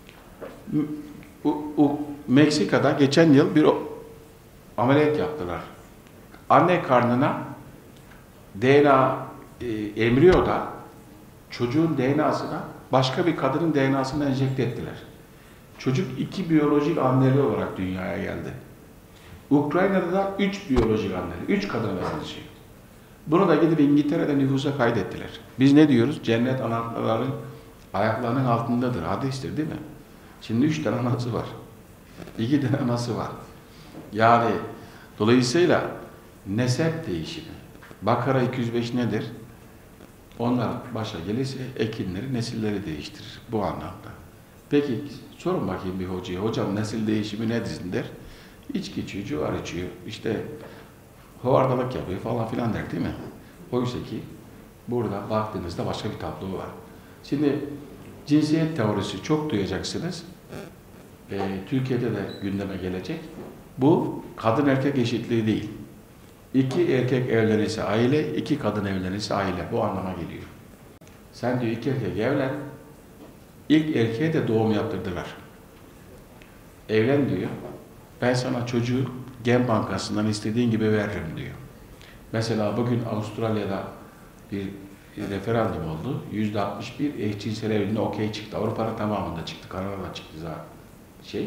U, U, Meksika'da geçen yıl bir ameliyat yaptılar. Anne karnına D N A e, embriyoda çocuğun D N A'sına başka bir kadının D N A'sını enjekte ettiler. Çocuk iki biyolojik anneli olarak dünyaya geldi. Ukrayna'da da üç biyolojik anneli, üç kadına benziyor. Bunu da gidip İngiltere'de nüfusa kaydettiler. Biz ne diyoruz? Cennet anahtarların ayaklarının altındadır. Hadistir değil mi? Şimdi üç tane anası var. İki tane anası var. Yani dolayısıyla nesep değişimi. Bakara iki yüz beş nedir? Onlar başa gelirse ekinleri, nesilleri değiştirir bu anlamda. Peki sorun bakayım bir hocaya. Hocam nesil değişimi nedir der? İçki içiyor, civar içiyor. İşte hovardalık yapıyor falan filan der değil mi? Oysa ki burada baktığınızda başka bir tablo var. Şimdi cinsiyet teorisi çok duyacaksınız. Ee, Türkiye'de de gündeme gelecek. Bu kadın erkek eşitliği değil. İki erkek evlenirse aile, iki kadın evlenirse aile. Bu anlama geliyor. Sen diyor iki erkek evlen, ilk erkeğe de doğum yaptırdılar. Evlen diyor, ben sana çocuğu Gen Bankası'ndan istediğin gibi veririm diyor. Mesela bugün Avustralya'da bir referandum oldu. yüzde altmış bir eşcinsel evliliğine okey çıktı. Avrupa'nın tamamında çıktı. Kanada'da çıktı zaten. Şey,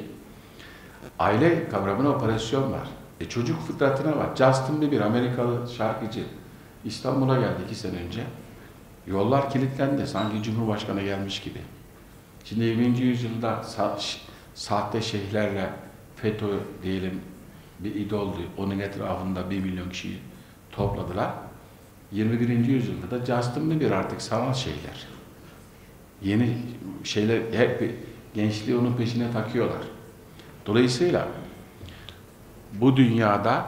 aile kavramına operasyon var. E çocuk fıtratına var. Justin Bieber, Amerikalı şarkıcı, İstanbul'a geldi iki sene önce. Yollar kilitlendi. Sanki Cumhurbaşkanı gelmiş gibi. Şimdi yirminci yüzyılda sa sahte şeyhlerle FETÖ diyelim bir idoldu. Onun etrafında bir milyon kişiyi topladılar. yirmi birinci yüzyılda da Justin Bieber artık sanal şeyler. Yeni şeyler, hep gençliği onun peşine takıyorlar. Dolayısıyla bu dünyada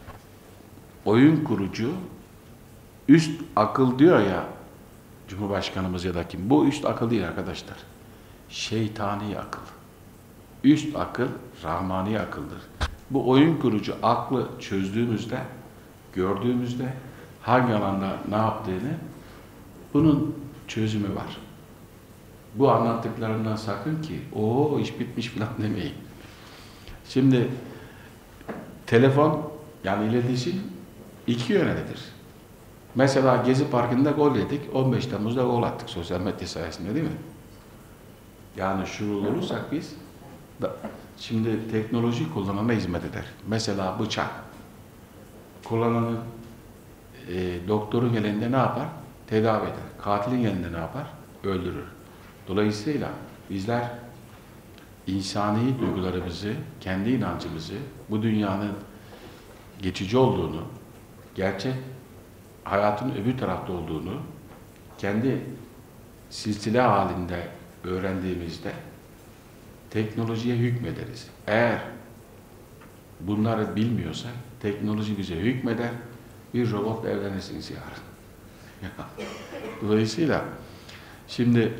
oyun kurucu üst akıl diyor ya Cumhurbaşkanımız ya da kim. Bu üst akıl değil arkadaşlar. Şeytani akıl. üst akıl rahmani akıldır. Bu oyun kurucu aklı çözdüğümüzde, gördüğümüzde hangi alanda ne yaptığını, bunun çözümü var. Bu anlattıklarımdan sakın ki o iş bitmiş falan demeyin. Şimdi telefon, yani iletişim iki yönelidir. Mesela Gezi Parkı'nda gol yedik, on beş Temmuz'da gol attık sosyal medya sayesinde, değil mi? Yani şuurlu olursak biz, da, şimdi teknoloji kullanana hizmet eder. Mesela bıçak. Kullananı e, doktorun elinde ne yapar? Tedavi eder. Katilin elinde ne yapar? Öldürür. Dolayısıyla bizler insani duygularımızı, kendi inancımızı, bu dünyanın geçici olduğunu, gerçek hayatın öbür tarafta olduğunu kendi silsile halinde öğrendiğimizde teknolojiye hükmederiz. Eğer bunları bilmiyorsak teknoloji bize hükmeder, bir robotla evlenirsiniz yarın. Dolayısıyla şimdi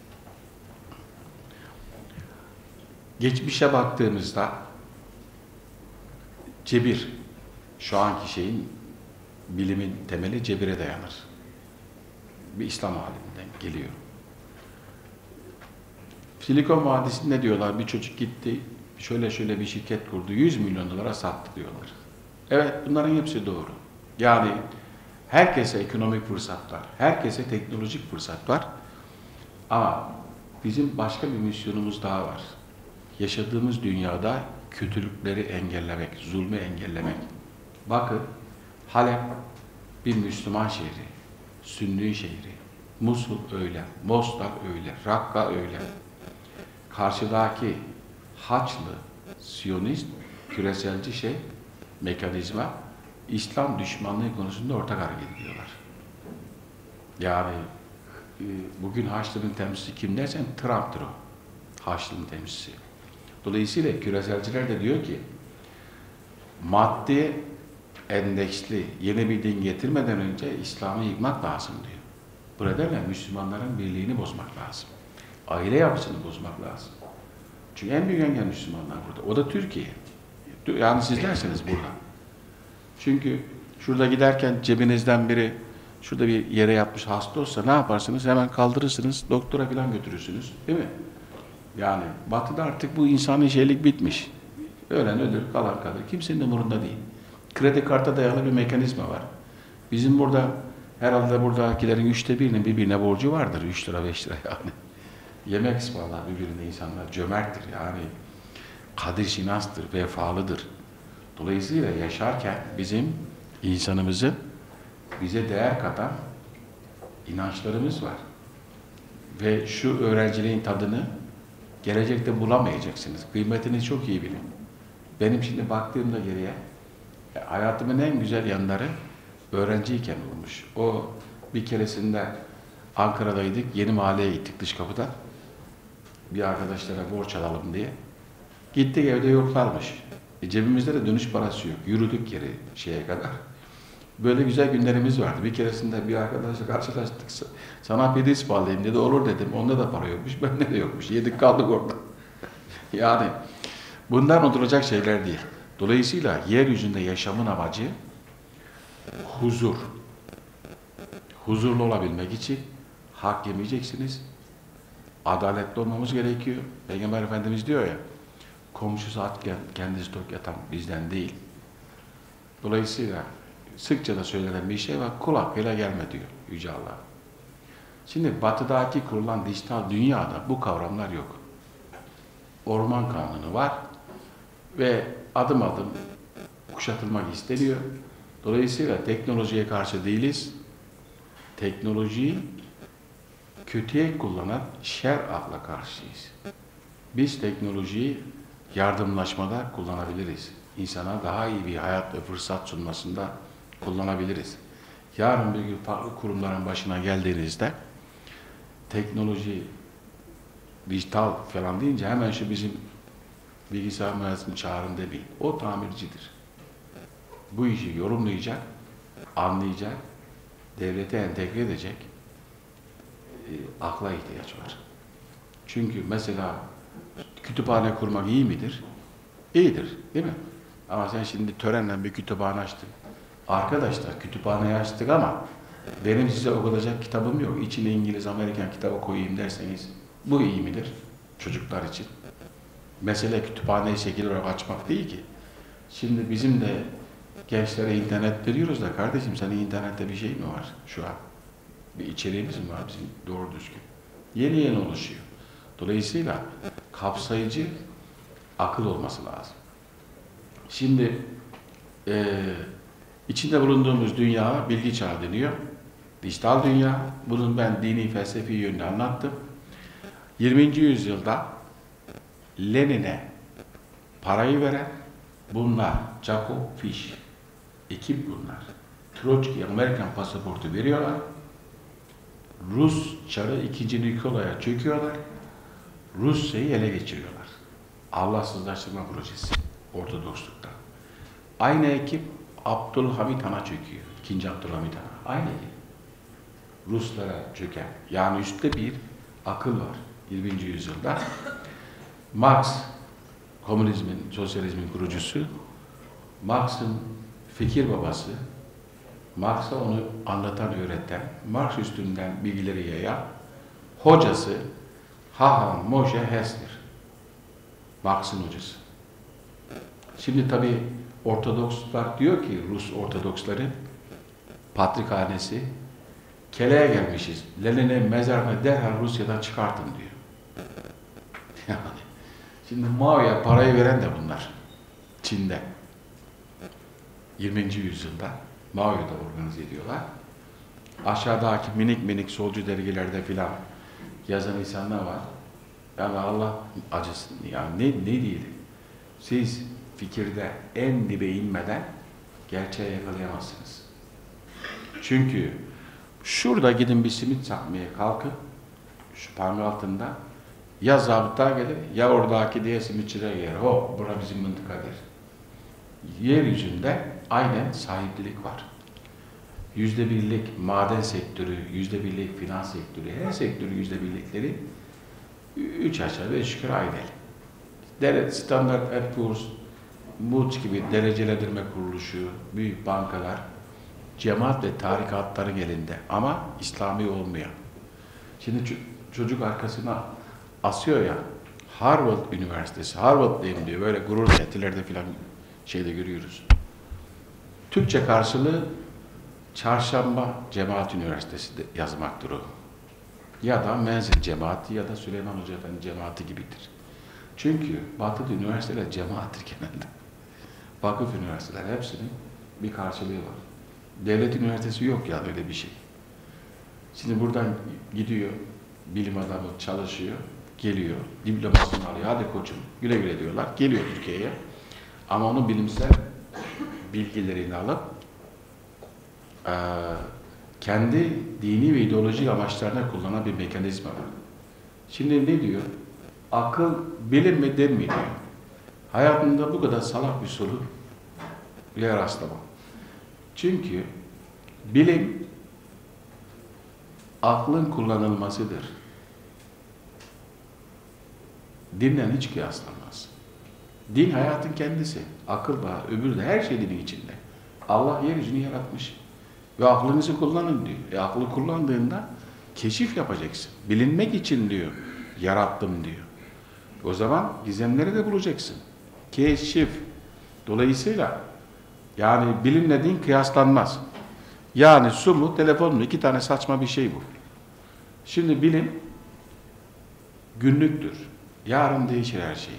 geçmişe baktığımızda cebir, şu anki şeyin, bilimin temeli cebire dayanır. Bir İslam aleminden geliyor. Silikon Vadisi'nde ne diyorlar? Bir çocuk gitti, şöyle şöyle bir şirket kurdu, yüz milyon dolara sattı diyorlar. Evet, bunların hepsi doğru. Yani herkese ekonomik fırsat var, herkese teknolojik fırsat var. Ama bizim başka bir misyonumuz daha var. Yaşadığımız dünyada kötülükleri engellemek, zulmü engellemek. Bakın, Halep bir Müslüman şehri, Sünni şehri, Musul öyle, Mostar öyle, Rakka öyle. Karşıdaki Haçlı, Siyonist, küreselci şey, mekanizma, İslam düşmanlığı konusunda ortak hareket ediyorlar. Yani bugün Haçlı'nın temsilcisi kim dersen Trump'tır o. Haçlı'nın temsilcisi. Dolayısıyla küreselciler de diyor ki, maddi endeksli yeni bir din getirmeden önce İslam'ı yıkmak lazım diyor. Bu nedenle Müslümanların birliğini bozmak lazım. Aile yapısını bozmak lazım. Çünkü en büyük engel Müslümanlar burada. O da Türkiye. Yani siz derseniz burada. Çünkü şurada giderken cebinizden biri şurada bir yere yatmış hasta olsa ne yaparsınız? Hemen kaldırırsınız, doktora falan götürürsünüz. Değil mi? Yani Batı'da artık bu insani şeylik bitmiş. Ölen ölür, kalan kalır. Kimsenin umurunda değil. Kredi karta dayalı bir mekanizma var. Bizim burada herhalde buradakilerin üçte birinin birbirine borcu vardır. Üç lira, beş lira yani. Yemek ısmarlar birbirine insanlar. Cömerttir yani. Kadir şinastır, vefalıdır. Dolayısıyla yaşarken bizim insanımızı bize değer katan inançlarımız var. Ve şu öğrenciliğin tadını gelecekte bulamayacaksınız. Kıymetini çok iyi bilin. Benim şimdi baktığımda geriye hayatımın en güzel yanları öğrenciyken olmuş. O bir keresinde Ankara'daydık, Yeni Mahalle'ye gittik dış kapıda. Bir arkadaşlara borç alalım diye. Gittik, evde yoklarmış. E, cebimizde de dönüş parası yok. Yürüdük geri şeye kadar. Böyle güzel günlerimiz vardı. Bir keresinde bir arkadaşla karşılaştık. Sana pide ısmarlayayım dedi. Olur dedim. Onda da para yokmuş. Bende de yokmuş. Yedik kaldık orada. Yani bundan unutulacak şeyler değil. Dolayısıyla yeryüzünde yaşamın amacı huzur. Huzurlu olabilmek için hak yemeyeceksiniz. Adaletli olmamız gerekiyor. Peygamber Efendimiz diyor ya, komşusu açken kendisi tok yatan bizden değil. Dolayısıyla sıkça da söylenen bir şey var, kul hakkıyla gelme diyor Yüce Allah. Şimdi batıdaki kurulan dijital dünyada bu kavramlar yok. Orman kanunu var ve adım adım kuşatılmak isteniyor. Dolayısıyla teknolojiye karşı değiliz. Teknolojiyi kötüye kullanan şer akla karşıyız. Biz teknolojiyi yardımlaşmada kullanabiliriz. İnsana daha iyi bir hayat ve fırsat sunmasında kullanabiliriz. Yarın bir gün farklı kurumların başına geldiğinizde teknoloji, dijital falan deyince hemen şu bizim bilgisayar mühendisini çağırın demeyin. O tamircidir. Bu işi yorumlayacak, anlayacak, devlete entegre edecek e, akla ihtiyaç var. Çünkü mesela Kütüphane kurmak iyi midir? İyidir, değil mi? Ama sen şimdi törenle bir kütüphane açtın. Arkadaşlar kütüphaneyi açtık ama benim size okutacak kitabım yok. İçine İngiliz, Amerikan kitabı koyayım derseniz bu iyi midir? Çocuklar için. Mesele kütüphaneyi şekil olarak açmak değil ki. Şimdi bizim de gençlere internet veriyoruz da kardeşim senin internette bir şey mi var şu an? Bir içeriğimiz mi var bizim doğru düzgün? Yeni yeni oluşuyor. Dolayısıyla kapsayıcı akıl olması lazım. Şimdi e, içinde bulunduğumuz dünya bilgi çağı deniyor. Dijital dünya. Bunun ben dini felsefi yönünü anlattım. yirminci yüzyılda Lenin'e parayı veren bunlar, Jacob Fish, ekip bunlar. Troçki Amerikan pasaportu veriyorlar. Rus Çarı ikinci. Nikolay'a çöküyorlar. Rusya'yı ele geçiriyorlar. Allahsızlaştırma projesi. Ortodokslukta. Aynı ekip Abdülhamit Han'a çöküyor. ikinci. Abdülhamit Han'a. Aynı ekip. Ruslara çöken. Yani üstte bir akıl var. yirminci yüzyılda. Marx, komünizmin, sosyalizmin kurucusu. Marx'ın fikir babası. Marx'a onu anlatan, öğreten, Marx üstünden bilgileri yayan hocası Haham Moshe Hess'tir. Marx'ın hocası. Şimdi tabii Ortodokslar diyor ki, Rus Ortodoksları patrikhanesi, keleğe gelmişiz. Lenin'in mezarını derhal Rusya'dan çıkartın diyor. Yani, şimdi Mao'ya parayı veren de bunlar. Çin'de. yirminci yüzyılda Mao'yu da organize ediyorlar. Aşağıdaki minik minik solcu dergilerde filan yazan insanlar var. Yani Allah acısın. Yani ne, ne diyelim? Siz fikirde en dibe inmeden gerçeği yakalayamazsınız. Çünkü şurada gidin bir simit satmaya kalkın, şu parmak altında ya zabıta gelir ya oradaki diye simitçiler gelir. Hop, bura bizim mıntıkadır. Yeryüzünde aynen sahiplilik var. Yüzde birlik maden sektörü, yüzde birlik finans sektörü, her sektörü yüzde birlikleri üç aşağı beş yukarı aynı. Devlet, Standard and Poor's, Moody's gibi derecelendirme kuruluşu, büyük bankalar, cemaat ve tarikatları elinde ama İslami olmayan. Şimdi çocuk arkasına asıyor ya, Harvard Üniversitesi, Harvard'dayım diyor, böyle gurur getilerde filan şeyde görüyoruz. Türkçe karşılığı Çarşamba Cemaat Üniversitesi de yazmaktır o. Ya da Menzil Cemaati ya da Süleyman Hoca Efendi Cemaati gibidir. Çünkü Batı'da üniversiteler cemaattir genelde. Vakıf üniversiteler hepsinin bir karşılığı var. Devlet üniversitesi yok ya öyle bir şey. Şimdi buradan gidiyor, bilim adamı çalışıyor, geliyor, diplomasını alıyor, hadi koçum güle güle diyorlar, geliyor Türkiye'ye. Ama onun bilimsel bilgilerini alıp e, kendi dini ve ideolojik amaçlarına kullanan bir mekanizma var. Şimdi ne diyor? Akıl bilim mi değil mi diyor. Hayatımda bu kadar salak bir soru bile rastlamam. Çünkü bilim aklın kullanılmasıdır. Dinle hiç kıyaslanmaz. Din hayatın kendisi. Akıl da, öbürü de her şey dinin içinde. Allah yeryüzünü yaratmış. Ve aklınızı kullanın diyor. E aklı kullandığında keşif yapacaksın. Bilinmek için diyor. Yarattım diyor. O zaman gizemleri de bulacaksın. Keşif. Dolayısıyla yani bilimle din kıyaslanmaz. Yani su mu, telefon mu? İki tane saçma bir şey bu. Şimdi bilim günlüktür. Yarın değişir her şey.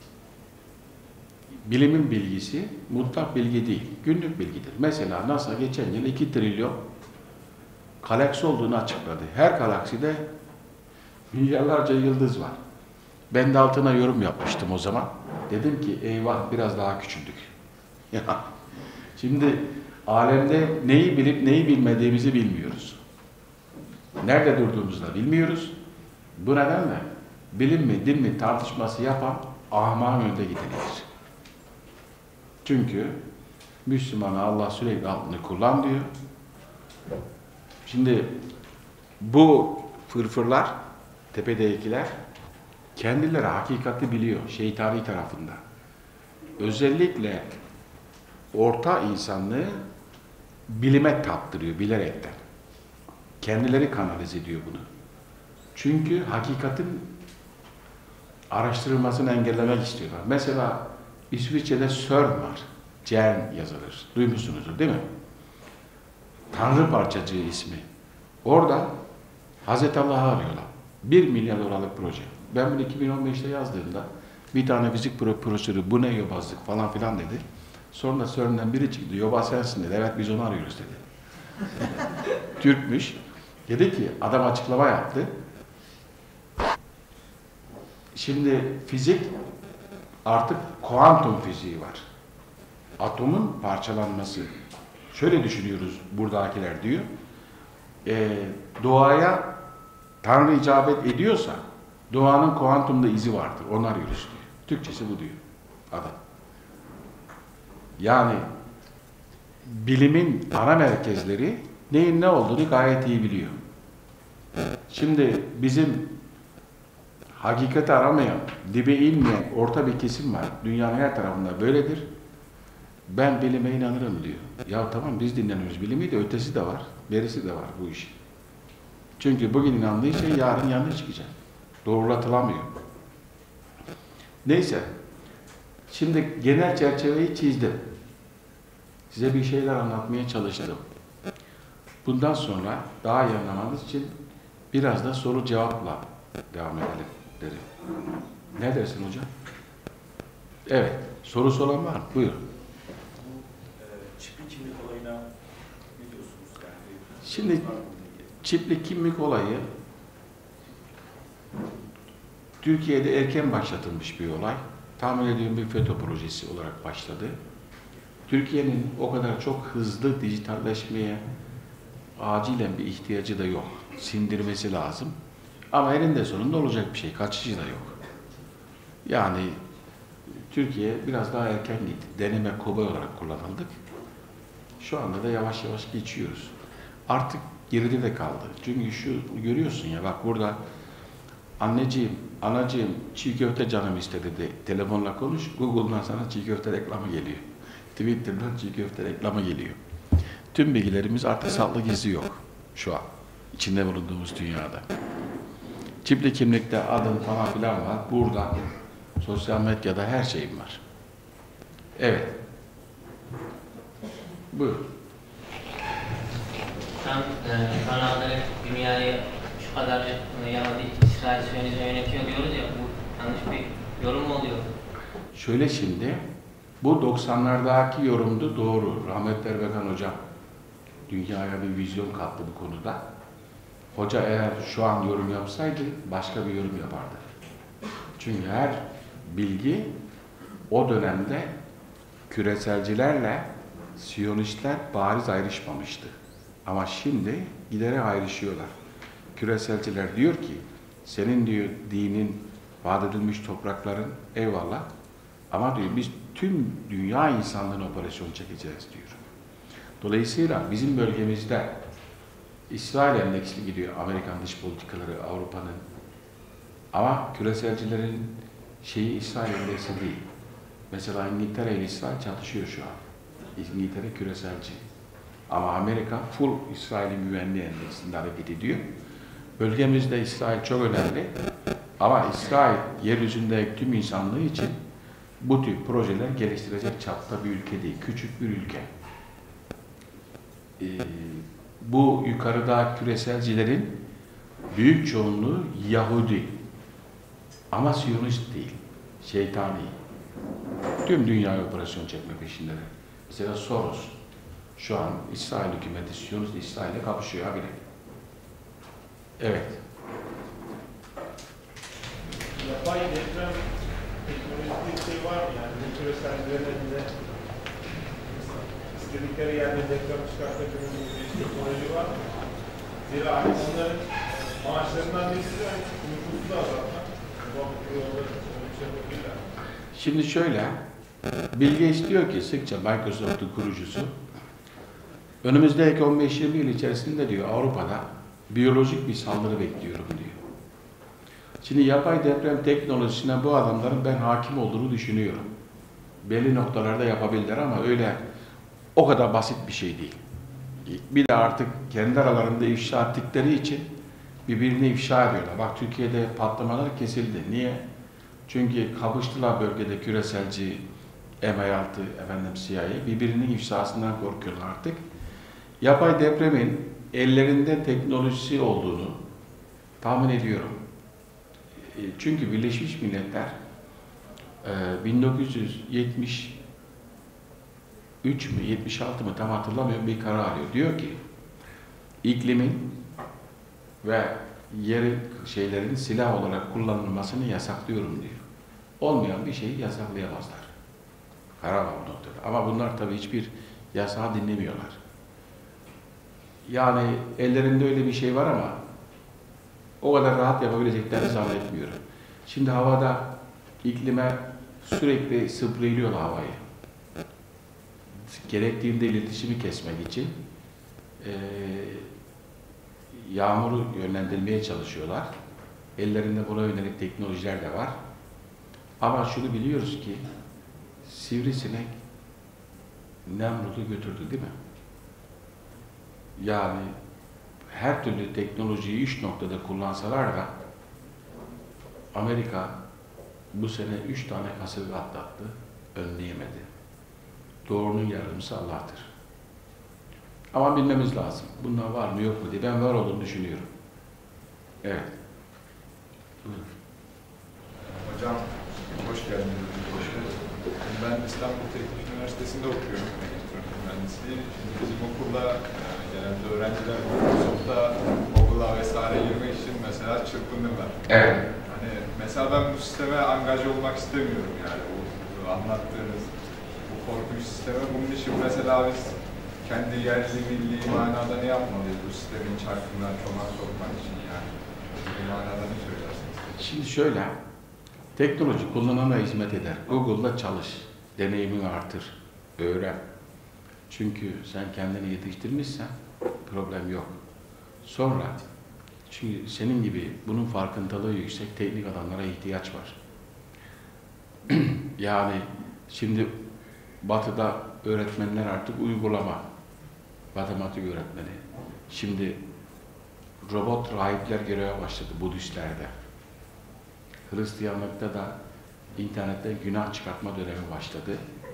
Bilimin bilgisi mutlak bilgi değil, günlük bilgidir. Mesela NASA geçen yıl iki trilyon galaksi olduğunu açıkladı. Her galakside milyarlarca yıldız var. Ben de altına yorum yapmıştım o zaman. Dedim ki eyvah biraz daha küçüldük. Ya, şimdi alemde neyi bilip neyi bilmediğimizi bilmiyoruz. Nerede durduğumuzu da bilmiyoruz. Bu nedenle bilim mi din mi tartışması yapan ahmağın önde gidenidir. Çünkü Müslümana Allah sürekli aklını kullan diyor. Şimdi bu fırfırlar, tepedekiler kendileri hakikati biliyor, şeytani tarafında. Özellikle orta insanlığı bilime taptırıyor, bilerekten. Kendileri kanalize ediyor bunu. Çünkü hakikatin araştırılmasını engellemek istiyorlar. Mesela İsviçre'de CERN var. CERN yazılır. Duymuşsunuzdur değil mi? Tanrı parçacığı ismi. Orada Hazreti Allah'ı arıyorlar. Bir milyar dolarlık proje. Ben bunu iki bin on beşte yazdığımda bir tane fizik profesörü bu ne yobazlık falan filan dedi. Sonra CERN'den biri çıktı. Yobaz sensin dedi. Evet biz onu arıyoruz dedi. Türkmüş. Dedi ki adam açıklama yaptı. Şimdi fizik artık kuantum fiziği var. Atomun parçalanması. Şöyle düşünüyoruz buradakiler diyor. E, doğaya Tanrı icabet ediyorsa doğanın kuantumda izi vardır. Onu arıyoruz diyor. Türkçesi bu diyor adam. Yani bilimin ana merkezleri neyin ne olduğunu gayet iyi biliyor. Şimdi bizim hakikati aramayan, dibe inmeyen orta bir kesim var. Dünyanın her tarafında böyledir. Ben bilime inanırım diyor. Ya tamam biz dinleniyoruz. Bilimi de ötesi de var, berisi de var bu iş. Çünkü bugün inandığı şey yarın yanlış çıkacak. Doğrulatılamıyor. Neyse. Şimdi genel çerçeveyi çizdim. Size bir şeyler anlatmaya çalıştım. Bundan sonra daha iyi anlamanız için biraz da soru cevapla devam edelim derim. Ne dersin hocam? Evet. Sorusu olan var mı? Buyurun. Çipli kimlik olayına ne diyorsunuz? Yani, Şimdi çipli kimlik olayı Türkiye'de erken başlatılmış bir olay. Tahmin ediyorum bir FETÖ projesi olarak başladı. Türkiye'nin o kadar çok hızlı dijitalleşmeye acilen bir ihtiyacı da yok. Sindirmesi lazım. Ama eninde sonunda olacak bir şey. Kaçışı da yok. Yani Türkiye biraz daha erken gitti. Deneme kobay olarak kullanıldık. Şu anda da yavaş yavaş geçiyoruz. Artık geride de kaldı. Çünkü şu görüyorsun ya bak burada anneciğim, anacığım çiğ köfte canım istedi de telefonla konuş. Google'dan sana çiğ köfte reklamı geliyor. Twitter'dan çiğ köfte reklamı geliyor. Tüm bilgilerimiz artık saklı gizli yok şu an. İçinde bulunduğumuz dünyada. Çipli kimlikte adın falan filan var. Burada sosyal medyada her şeyim var. Evet. Buyur. Tam e, kanalları dünyayı şu kadar e, Yahudi, İsrail, Siyonizm yönetiyor diyoruz ya, bu yanlış bir yorum mu oluyor? Şöyle şimdi, bu doksanlardaki yorumdu doğru. Rahmetli Erbakan Hocam dünyaya bir vizyon kattı bu konuda. Hoca eğer şu an yorum yapsaydı başka bir yorum yapardı. Çünkü her bilgi o dönemde küreselcilerle Siyonistler bariz ayrışmamıştı. Ama şimdi giderek ayrışıyorlar. Küreselciler diyor ki, senin diyor dinin vaat edilmiş toprakların eyvallah ama diyor biz tüm dünya insanlığına operasyon çekeceğiz diyor. Dolayısıyla bizim bölgemizde İsrail endeksli gidiyor Amerikan dış politikaları, Avrupa'nın. Ama küreselcilerin şeyi İsrail endeksi değil. Mesela İngiltere ile İsrail çatışıyor şu an. İngiltere küreselci. Ama Amerika full İsrail'in güvenliği endeksinde hareket ediyor. Bölgemizde İsrail çok önemli. Ama İsrail yeryüzünde tüm insanlığı için bu tip projeler geliştirecek çapta bir ülke değil. Küçük bir ülke. Ee, bu yukarıda küreselcilerin büyük çoğunluğu Yahudi. Ama Siyonist değil. Şeytani. Tüm dünyaya operasyon çekme peşindeler. Mesela Soros. Şu an İsrail hükümeti Siyonist İsrail'e kapışıyor habire. Evet. Yapay deprem teknolojisi bir şey var mı yani? Bu küreselcilerin elinde istedikleri yerde deprem çıkartabileceğimiz bir teknoloji var mı? Zira hani onların maaşlarından birisi de nüfusu da azaltmak. Şimdi şöyle, Bill Gates diyor ki sıkça Microsoft'un kurucusu, önümüzdeki on beş yirmi yıl içerisinde diyor Avrupa'da biyolojik bir saldırı bekliyorum diyor. Şimdi yapay deprem teknolojisine bu adamların ben hakim olduğunu düşünüyorum. Belli noktalarda yapabilirler ama öyle o kadar basit bir şey değil. Bir de artık kendi aralarında ifşa ettikleri için birbirini ifşa ediyorlar. Bak Türkiye'de patlamalar kesildi. Niye? Çünkü kapıştılar bölgede küreselci, M I altı, efendim C I A, birbirinin ifşasından korkuyorlar artık. Yapay depremin ellerinde teknolojisi olduğunu tahmin ediyorum. Çünkü Birleşmiş Milletler bin dokuz yüz yetmiş üç mü yetmiş altı mı tam hatırlamıyorum bir karar alıyor. Diyor ki iklimin ve yerin şeylerin silah olarak kullanılmasını yasaklıyorum diyor. Olmayan bir şeyi yasaklayamazlar. Karar var bu noktada. Ama bunlar tabii hiçbir yasağı dinlemiyorlar. Yani ellerinde öyle bir şey var ama o kadar rahat yapabileceklerini zannetmiyorum. Şimdi havada iklime sürekli spreyliyorlar havayı. Gerektiğinde iletişimi kesmek için e, yağmuru yönlendirmeye çalışıyorlar. Ellerinde buna yönelik teknolojiler de var. Ama şunu biliyoruz ki sivrisinek Nemrut'u götürdü değil mi? Yani her türlü teknolojiyi üç noktada kullansalar da Amerika bu sene üç tane kasırga atlattı, önleyemedi. Doğrunun yardımcısı Allah'tır. Ama bilmemiz lazım. Bunlar var mı yok mu diye. Ben var olduğunu düşünüyorum. Evet. Buyurun. Hocam hoş geldiniz. Hoş geldiniz. Ben İstanbul Teknik Üniversitesi'nde okuyorum. Elektronik mühendisliği. Şimdi bizim okulda yani genelde öğrenciler Microsoft'ta Google'a vesaire girmek için mesela çırpınırlar. Evet. Hani mesela ben bu sisteme angaje olmak istemiyorum yani bu, bu anlattığınız bu korkunç sisteme. Bunun için mesela biz kendi yerli milli manada ne yapmalıyız bu sistemin çarkından çomak sokmak için yani? Bu manada ne söylersiniz? Şimdi şöyle, teknoloji kullanana hizmet eder. Google'da çalış, deneyimini artır, öğren. Çünkü sen kendini yetiştirmişsen problem yok. Sonra, çünkü senin gibi bunun farkındalığı yüksek teknik adamlara ihtiyaç var. Yani şimdi Batı'da öğretmenler artık uygulama, matematik öğretmeni. Şimdi robot rahipler göreve başladı Budistlerde. Hristiyanlıkta da internette günah çıkartma dönemi başladı.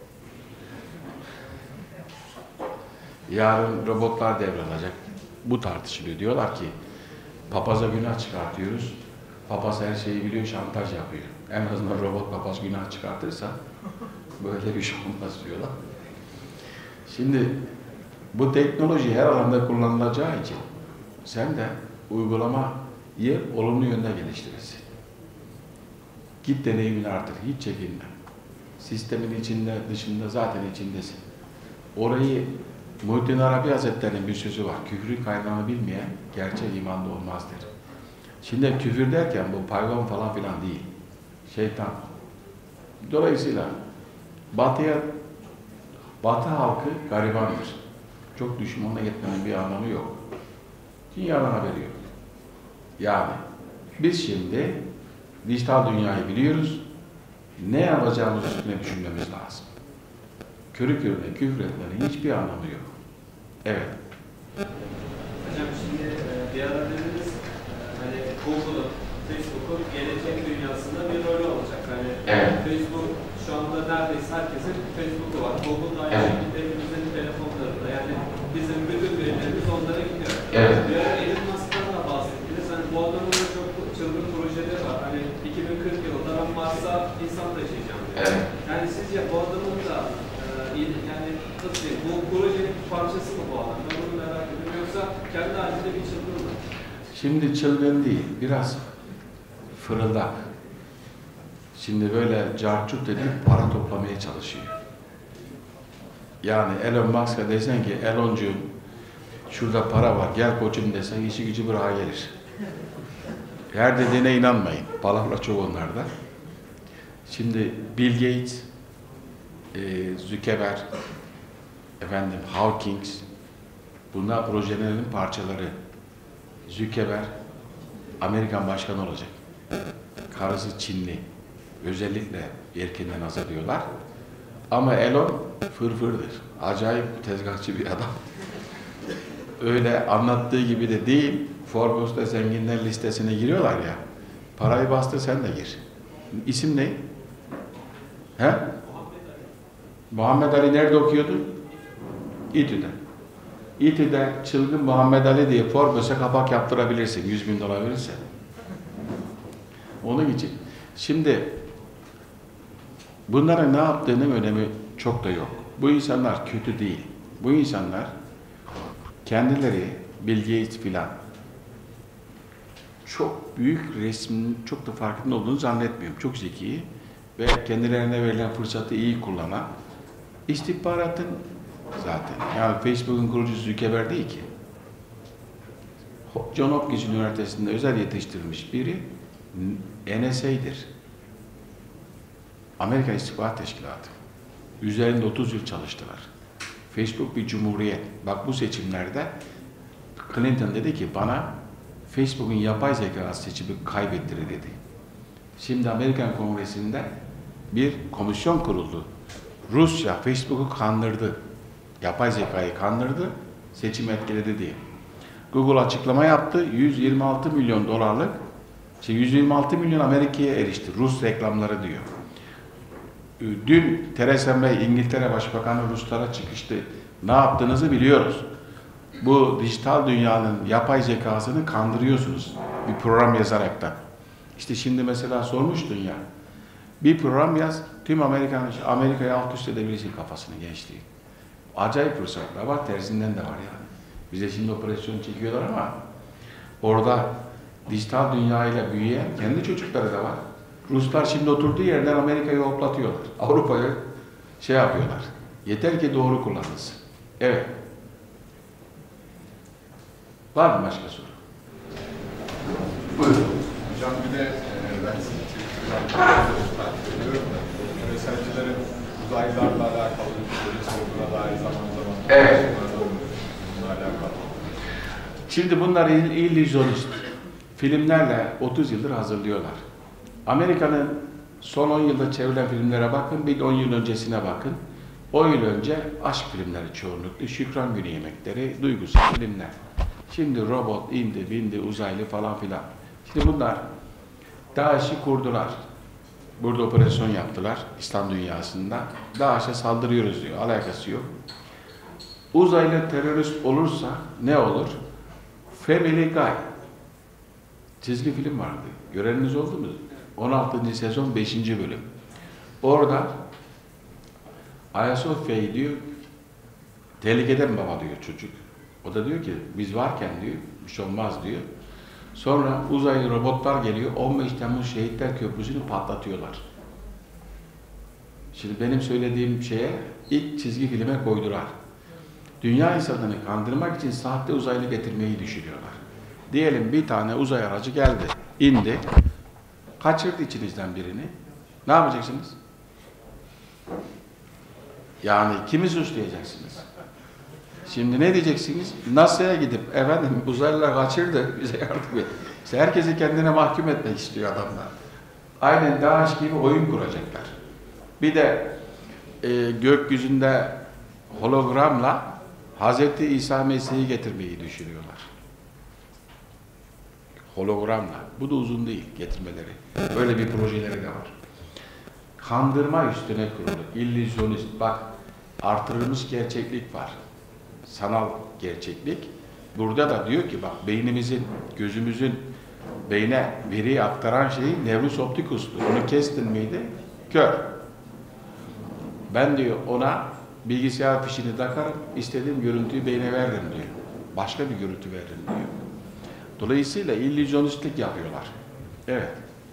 Yarın robotlar devralacak. Bu tartışılıyor. Diyorlar ki papaza günah çıkartıyoruz. Papaz her şeyi biliyor, şantaj yapıyor. En azından robot papaz günah çıkartırsa böyle bir şey olmaz diyorlar. Şimdi bu teknoloji her alanda kullanılacağı için sen de uygulamayı olumlu yönde geliştirirsin. Git deneyimini artır, hiç çekinme. Sistemin içinde, dışında zaten içindesin. Orayı Muhittin Arabi Hazretleri'nin bir sözü var. Küfrün kaynağını bilmeyen gerçek imanda olmaz der. Şimdi küfür derken bu paygon falan filan değil. Şeytan. Dolayısıyla Batı'ya, Batı halkı garibandır. Çok düşmanla gitmenin bir anlamı yok. Dünyadan haberi yok. Yani biz şimdi dijital dünyayı biliyoruz. Ne yapacağımız üstüne düşünmemiz lazım. Körü körüne küfür etmenin hiçbir anlamı yok. Evet. Hocam şimdi bir ara dediniz hani Google'ın, Facebook'un gelecek dünyasında bir rolü olacak. Hani Evet. Facebook şu anda neredeyse herkesin Facebook'u var. Google'da aynı Evet. şekilde hepimizin telefonlarında. Yani bizim bütün verilerimiz onlara gidiyor. Evet. Bir ara Elon Musk'tan da bahsettiniz. Hani bu adamın da çok çılgın projeleri var. Hani iki bin kırk yılında ben Mars'a insan taşıyacağım diyor. Evet. Yani sizce bu adamın da yani nasıl diyeyim, bu projenin bir parçası mı bu adam? Ben bunu merak ediyorum. Yoksa kendi halinde bir çılgın mı? Şimdi çılgın değil, biraz fırıldak. Şimdi böyle carçut edip para toplamaya çalışıyor. Yani Elon Musk'a desen ki Eloncuğum şurada para var gel koçum desen işi gücü bırağa gelir. Her dediğine inanmayın. Palavra çok onlarda. Şimdi Bill Gates, e, Zuckerberg, efendim Hawkins, bunlar projelerinin parçaları. Zuckerberg Amerikan başkanı olacak. Karısı Çinli. Özellikle erkenden hazırlıyorlar. Ama Elon fırfırdır. Acayip tezgahçı bir adam. Öyle anlattığı gibi de değil. Forbes'ta zenginler listesine giriyorlar ya. Parayı bastır sen de gir. İsim ne? He? Muhammed Ali nerede okuyordu? İTÜ'de. İTÜ'de çılgın Muhammed Ali diye Forbes'e kapak yaptırabilirsin. yüz bin dolar verirsen. Onun için. Şimdi bunların ne yaptığının önemi çok da yok. Bu insanlar kötü değil. Bu insanlar kendileri Bill Gates filan çok büyük resmin çok da farkında olduğunu zannetmiyorum. Çok zeki ve kendilerine verilen fırsatı iyi kullanan, istihbaratın zaten. Yani Facebook'un kurucusu Zuckerberg değil ki. John Hopkins Üniversitesi'nde özel yetiştirilmiş biri N S A'dir. Amerikan İstihbarat Teşkilatı. Üzerinde otuz yıl çalıştılar. Facebook bir cumhuriyet. Bak bu seçimlerde Clinton dedi ki bana Facebook'un yapay zeka seçimi kaybettirir dedi. Şimdi Amerikan Kongresi'nde bir komisyon kuruldu. Rusya Facebook'u kandırdı. Yapay zekayı kandırdı. Seçim etkiledi diye. Google açıklama yaptı. yüz yirmi altı milyon dolarlık şey yüz yirmi altı milyon Amerika'ya erişti. Rus reklamları diyor. Dün Theresa May İngiltere Başbakanı Ruslara çıkıştı. Ne yaptığınızı biliyoruz. Bu dijital dünyanın yapay zekasını kandırıyorsunuz. Bir program yazaraktan. İşte şimdi mesela sormuştun ya. Bir program yaz, tüm Amerikan Amerika'yı alt üst edebilirsin kafasını gençliği. Acayip fırsatlar var, tersinden de var yani. Bize şimdi operasyon çekiyorlar ama orada dijital dünyayla büyüyen kendi çocukları da var. Ruslar şimdi oturduğu yerden Amerika'yı hoplatıyorlar. Avrupa'yı şey yapıyorlar. Yeter ki doğru kullanılsın. Evet. Var mı başka soru? Buyurun. Hocam bir de e, ben sizi Twitter'dan takip ediyorum da küreselcilerin uzaylılarla alakalı böyle sorduğuna dair zaman zaman evet. Bununla alakalı. Şimdi bunlar illüzyonist filmlerle otuz yıldır hazırlıyorlar. Amerika'nın son on yılda çevrilen filmlere bakın, bir on yıl öncesine bakın. on yıl önce aşk filmleri çoğunluklu, Şükran Günü yemekleri, duygusal filmler. Şimdi robot indi, bindi, uzaylı falan filan. Şimdi bunlar DAEŞ'i kurdular. Burada operasyon yaptılar İslam dünyasında. DAEŞ'e saldırıyoruz diyor, alakası yok. Uzaylı terörist olursa ne olur? Family Guy. Çizgi film vardı. Göreniniz oldu mu? on altıncı sezon beşinci bölüm. Orada Ayasofya'yı diyor, tehlikede mi baba diyor çocuk. O da diyor ki biz varken diyor, bir şey olmaz diyor. Sonra uzaylı robotlar geliyor, on beş Temmuz Şehitler Köprüsü'nü patlatıyorlar. Şimdi benim söylediğim şeye ilk çizgi filme koydular. Dünya insanını kandırmak için sahte uzaylı getirmeyi düşünüyorlar. Diyelim bir tane uzay aracı geldi, indi, kaçırdı içinizden birini. Ne yapacaksınız? Yani kimi suçlayacaksınız? Şimdi ne diyeceksiniz? NASA'ya gidip efendim uzaylılar kaçırdı, bize yardım et. İşte herkesi kendine mahkum etmek istiyor adamlar. Aynen DAEŞ gibi oyun kuracaklar. Bir de e, gökyüzünde hologramla Hazreti İsa Mesih'i getirmeyi düşünüyorlar. Hologramla. Bu da uzun değil getirmeleri. Böyle bir projeleri de var. Kandırma üstüne kurulu. İllüzyonist. Bak artırılmış gerçeklik var. Sanal gerçeklik. Burada da diyor ki bak beynimizin, gözümüzün beyne veriyi aktaran şeyi Nevrus optikus'tu. Onu kestin miydi? Kör. Ben diyor ona bilgisayar fişini takarım, istediğim görüntüyü beyne veririm diyor. Başka bir görüntü veririm diyor. Dolayısıyla illüzyonistlik yapıyorlar. Evet.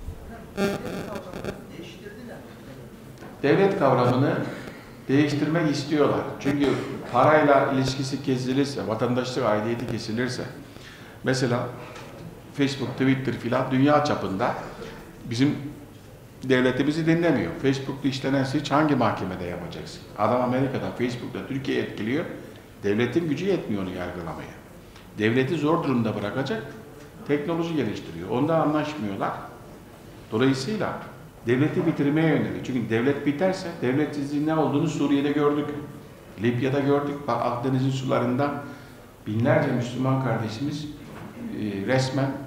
Devlet kavramını değiştirmek istiyorlar. Çünkü parayla ilişkisi kesilirse, vatandaşlık aidiyeti kesilirse, mesela Facebook, Twitter filan dünya çapında bizim devletimizi dinlemiyor. Facebook'ta işlenen suç hangi mahkemede yapacaksın? Adam Amerika'dan, Facebook'ta Türkiye etkiliyor. Devletin gücü yetmiyor onu yargılamaya. Devleti zor durumda bırakacak, teknoloji geliştiriyor. Onda anlaşmıyorlar. Dolayısıyla devleti bitirmeye yönelik. Çünkü devlet biterse devletsizliğin ne olduğunu Suriye'de gördük. Libya'da gördük. Bak Akdeniz'in sularında binlerce Müslüman kardeşimiz e, resmen e,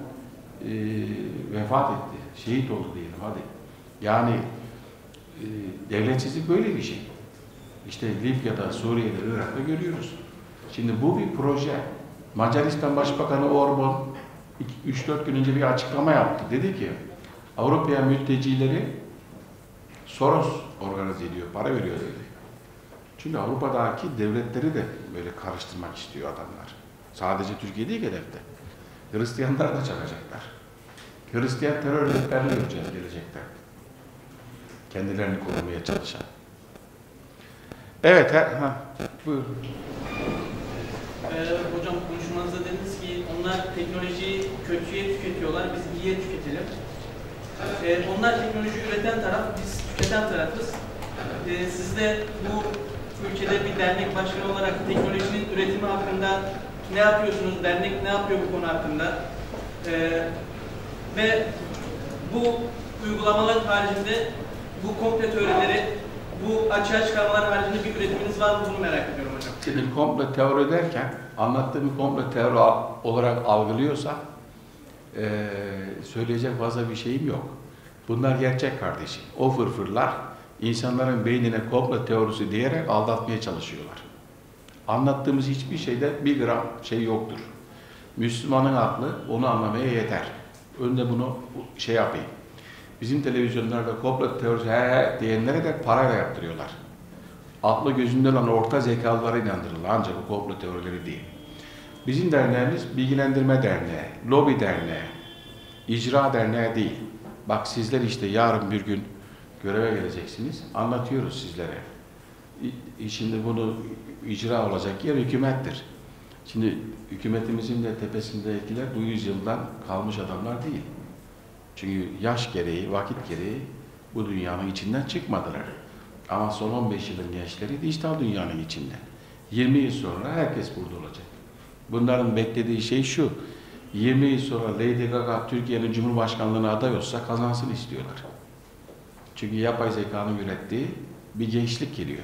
vefat etti. Şehit oldu diyelim hadi. Yani e, devletsizlik böyle bir şey. İşte Libya'da, Suriye'de, Irak'ta görüyoruz. Şimdi bu bir proje. Macaristan Başbakanı Orban üç dört gün önce bir açıklama yaptı. Dedi ki Avrupa'ya mültecileri Soros organize ediyor, para veriyor dedi. Çünkü Avrupa'daki devletleri de böyle karıştırmak istiyor adamlar. Sadece Türkiye değil hedefte. Hristiyanlar da çakacaklar. Hristiyan terör rehberliği göreceğiz gelecekte. Kendilerini korumaya çalışan. Evet, ha, ha buyurun. Ee, hocam konuşmanızda dediniz ki onlar teknolojiyi kötüye tüketiyorlar, biz iyiye tüketelim. Ee, onlar teknoloji üreten taraf, biz tüketen tarafız. Ee, siz de bu ülkede bir dernek başkanı olarak teknolojinin üretimi hakkında ne yapıyorsunuz? Dernek ne yapıyor bu konu hakkında? Ee, ve bu uygulamalar haricinde bu komple teorileri, bu açığa çıkarmalar haricinde bir üretiminiz var mı? Bunu merak ediyorum hocam. Şimdi komple teori derken, anlattığım komple teori olarak algılıyorsa e, söyleyecek fazla bir şeyim yok. Bunlar gerçek kardeşim. O fırfırlar insanların beynine komple teorisi diyerek aldatmaya çalışıyorlar. Anlattığımız hiçbir şeyde bir gram şey yoktur. Müslümanın aklı onu anlamaya yeter. Önde bunu şey yapayım. Bizim televizyonlarda komple teorisi he he diyenlere de parayla yaptırıyorlar. Aklı gözünde olan orta zekalılara inandırırlar. Ancak bu komple teorileri değil. Bizim derneğimiz Bilgilendirme Derneği, Lobi Derneği, İcra Derneği değil. Bak sizler işte yarın bir gün göreve geleceksiniz. Anlatıyoruz sizlere. Şimdi bunu icra olacak yer hükümettir. Şimdi hükümetimizin de tepesindekiler bu yüzyıldan kalmış adamlar değil. Çünkü yaş gereği, vakit gereği bu dünyanın içinden çıkmadılar. Ama son on beş yılın gençleri dijital dünyanın içinde. yirmi yıl sonra herkes burada olacak. Bunların beklediği şey şu, yirmi yıl sonra Lady Gaga Türkiye'nin Cumhurbaşkanlığına aday olsa kazansın istiyorlar. Çünkü yapay zekanın ürettiği bir gençlik geliyor.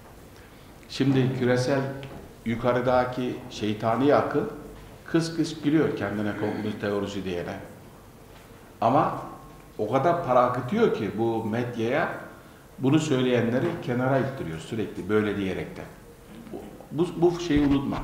Şimdi küresel yukarıdaki şeytani akıl kıs kıs gülüyor kendine komple teorisi diyene. Ama o kadar para akıtıyor ki bu medyaya bunu söyleyenleri kenara ittiriyor sürekli böyle diyerekten. Bu, bu şeyi unutma.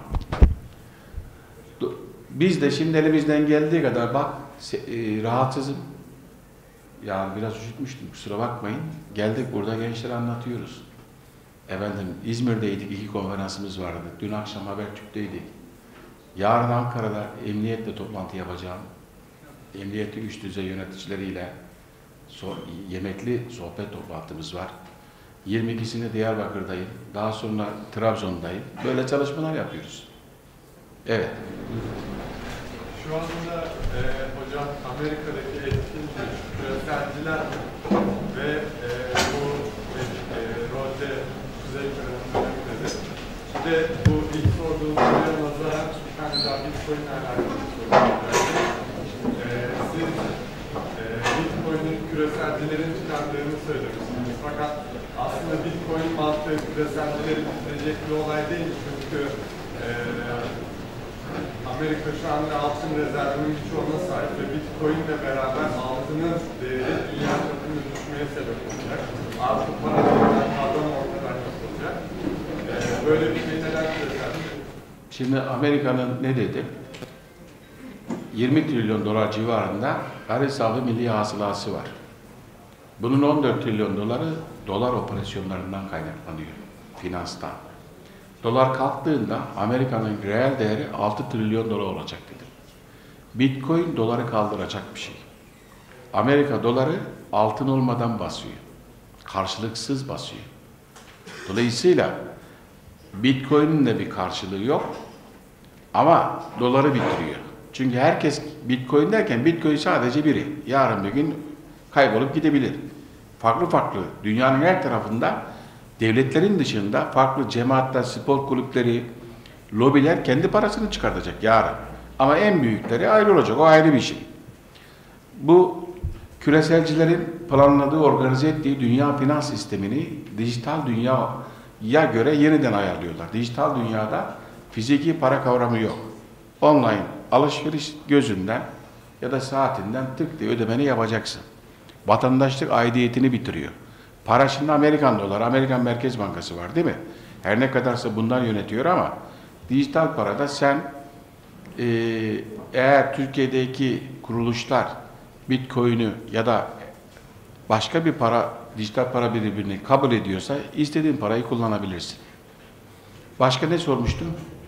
Biz de şimdi elimizden geldiği kadar bak e, rahatsızım. Yani biraz üşütmüştüm kusura bakmayın. Geldik burada gençlere anlatıyoruz. Efendim İzmir'deydik, iki konferansımız vardı. Dün akşam Habertürk'teydik. Yarın Ankara'da emniyetle toplantı yapacağım. Emniyeti üst düzey yöneticileriyle so yemekli sohbet toplantımız var. yirmi ikisinde Diyarbakır'dayım. Daha sonra Trabzon'dayım. Böyle çalışmalar yapıyoruz. Evet. Şu anda e, hocam Amerika'daki etkin küreselciler ve e, bu e, Roche Kuzey Kırım'da bir de bu ilk sorduğum soruya nazaran bir tane daha Bitcoin'le alakalı bir soru var. E, siz e, Bitcoin'in küreselcilerin çıkardığını söylemişsiniz. Fakat aslında Bitcoin mantığı küreselcileri bitirecek bir olay değil. Çünkü e, Amerika şu anda altın rezervinin birçoğuna sahip ve Bitcoin ile beraber altının değeri dünya çapında düşmeye sebep olacak. Artık paralarından kavram ortadan yapılacak. Ee, böyle bir şey neler söylersiniz? Şimdi Amerika'nın ne dedi? yirmi trilyon dolar civarında gayri safi milli hasılası var. Bunun on dört trilyon doları dolar operasyonlarından kaynaklanıyor. Finanstan. Dolar kalktığında Amerika'nın reel değeri altı trilyon dolar olacak dedi. Bitcoin doları kaldıracak bir şey. Amerika doları altın olmadan basıyor. Karşılıksız basıyor. Dolayısıyla Bitcoin'in de bir karşılığı yok. Ama doları bitiriyor. Çünkü herkes Bitcoin derken Bitcoin sadece biri. Yarın bir gün kaybolup gidebilir. Farklı farklı dünyanın her tarafında devletlerin dışında farklı cemaatler, spor kulüpleri, lobiler kendi parasını çıkartacak yarın. Ama en büyükleri ayrı olacak. O ayrı bir şey. Bu Küreselcilerin planladığı, organize ettiği dünya finans sistemini dijital dünyaya göre yeniden ayarlıyorlar. Dijital dünyada fiziki para kavramı yok. Online alışveriş gözünden ya da saatinden tık diye ödemeni yapacaksın. Vatandaşlık aidiyetini bitiriyor. Para şimdi Amerikan doları, Amerikan Merkez Bankası var değil mi? Her ne kadarsa bundan yönetiyor ama dijital parada sen e, eğer Türkiye'deki kuruluşlar Bitcoin'i ya da başka bir para, dijital para birimini kabul ediyorsa istediğin parayı kullanabilirsin. Başka ne sormuştum?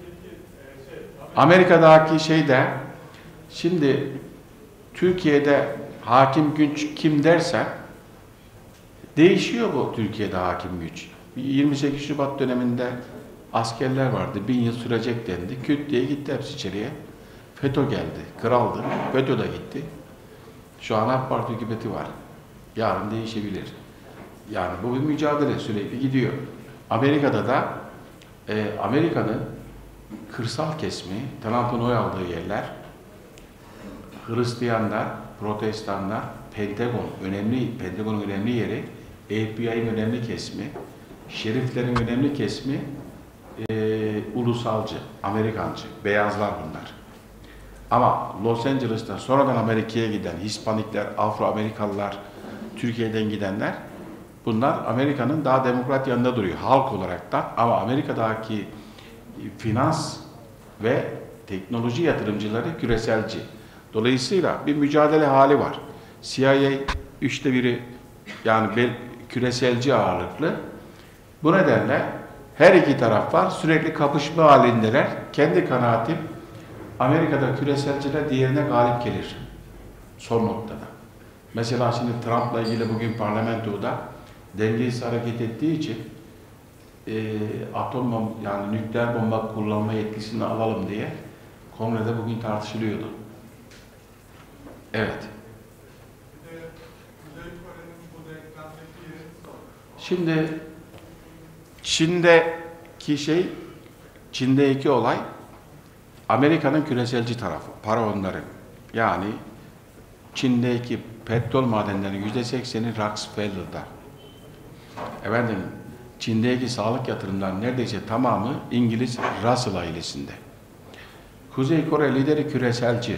Amerika'daki şeyde, şimdi Türkiye'de hakim güç kim derse değişiyor bu Türkiye'de hakim güç. yirmi sekiz Şubat döneminde askerler vardı, bin yıl sürecek dendi. Küt diye gitti hepsi içeriye. FETÖ geldi, kraldı, FETÖ de gitti. Şu an AK Parti hükümeti var. Yarın değişebilir. Yani bu bir mücadele, sürekli gidiyor. Amerika'da da e, Amerika'nın kırsal kesimi, Trump'ın oy aldığı yerler, Hristiyanlar, Protestanlar, Pentagon, önemli, Pentagon'un önemli yeri, F B I'nin önemli kesimi, şeriflerin önemli kesimi, e, ulusalcı, Amerikancı, beyazlar bunlar. Ama Los Angeles'ta sonradan Amerika'ya giden Hispanikler, Afro-Amerikalılar, Türkiye'den gidenler, bunlar Amerika'nın daha demokrat yanında duruyor halk olarak da. Ama Amerika'daki finans ve teknoloji yatırımcıları küreselci. Dolayısıyla bir mücadele hali var. C I A üçte biri yani küreselci ağırlıklı. Bu nedenle her iki taraf var. Sürekli kapışma halindeler. Kendi kanaatim Amerika'da küreselciler diğerine galip gelir. Son noktada. Mesela şimdi Trump'la ilgili bugün parlamentoda dengesiz hareket ettiği için e, atom bomba, yani nükleer bomba kullanma yetkisini alalım diye kongrede bugün tartışılıyordu. Evet. Şimdi Çin'deki şey, Çin'deki olay Amerika'nın küreselci tarafı, para onların. Yani Çin'deki petrol madenlerinin yüzde sekseni Rockefeller'da. Efendim, Çin'deki sağlık yatırımlarının neredeyse tamamı İngiliz Russell ailesinde. Kuzey Kore lideri küreselci.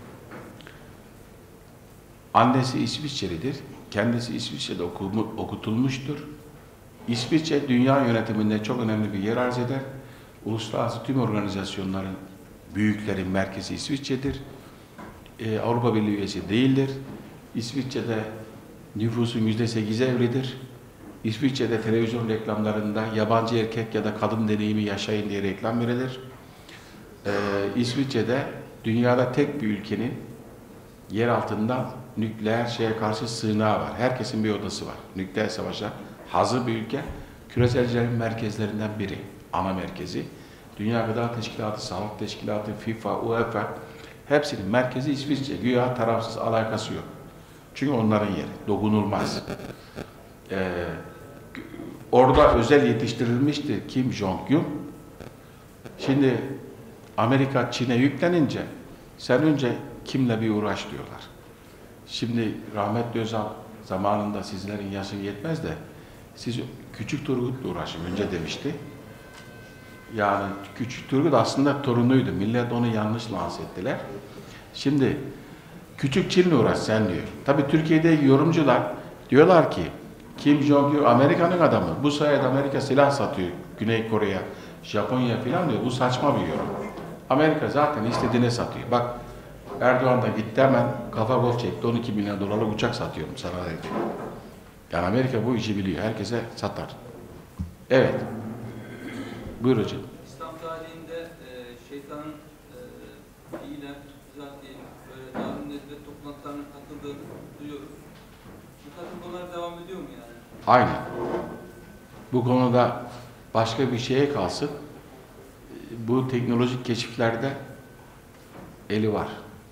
Annesi İsviçrelidir. Kendisi İsviçre'de okutulmuştur. İsviçre dünya yönetiminde çok önemli bir yer arz eder. Uluslararası tüm organizasyonların büyüklerin merkezi İsviçre'dir. Ee, Avrupa Birliği üyesi değildir. İsviçre'de nüfusun yüzde sekize evlidir. İsviçre'de televizyon reklamlarında yabancı erkek ya da kadın deneyimi yaşayın diye reklam verilir. Ee, İsviçre'de dünyada tek bir ülkenin yer altından nükleer şeye karşı sığınağı var. Herkesin bir odası var. Nükleer savaşa hazır bir ülke. Küreselcilerin merkezlerinden biri. Ana merkezi. Dünya Gıda Teşkilatı, Sağlık Teşkilatı, FIFA, UEFA hepsinin merkezi İsviçre. Güya tarafsız, alakası yok. Çünkü onların yeri. Dokunulmaz. Ee, orada özel yetiştirilmişti Kim Jong-un. Şimdi Amerika Çin'e yüklenince sen önce kimle bir uğraş diyorlar. Şimdi rahmetli Özal zamanında sizlerin yaşı yetmez de siz Küçük Turgut'la uğraşın önce demişti. Yani Küçük Turgut aslında torunuydu. Millet onu yanlış lanse ettiler. Şimdi Küçük Çin'le uğraş sen diyor. Tabii Türkiye'deki yorumcular diyorlar ki Kim Jong-un Amerika'nın adamı. Bu sayede Amerika silah satıyor Güney Kore'ye, Japonya falan diyor. Bu saçma bir yorum. Amerika zaten istediğine satıyor. Bak Erdoğan da gitti hemen kafa gol çekti. on iki milyon dolarlık uçak satıyorum sana dedi. Yani Amerika bu işi biliyor. Herkese satar. Evet. Buyur hocam. İslam tarihinde e, şeytanın e, fiilen, zat diyelim, böyle Darun Nedret toplantılarına katıldığını duyuyoruz. Bu katılmalar devam ediyor mu yani? Aynen. Bu konuda başka bir şeye kalsın. Bu teknolojik keşiflerde eli var.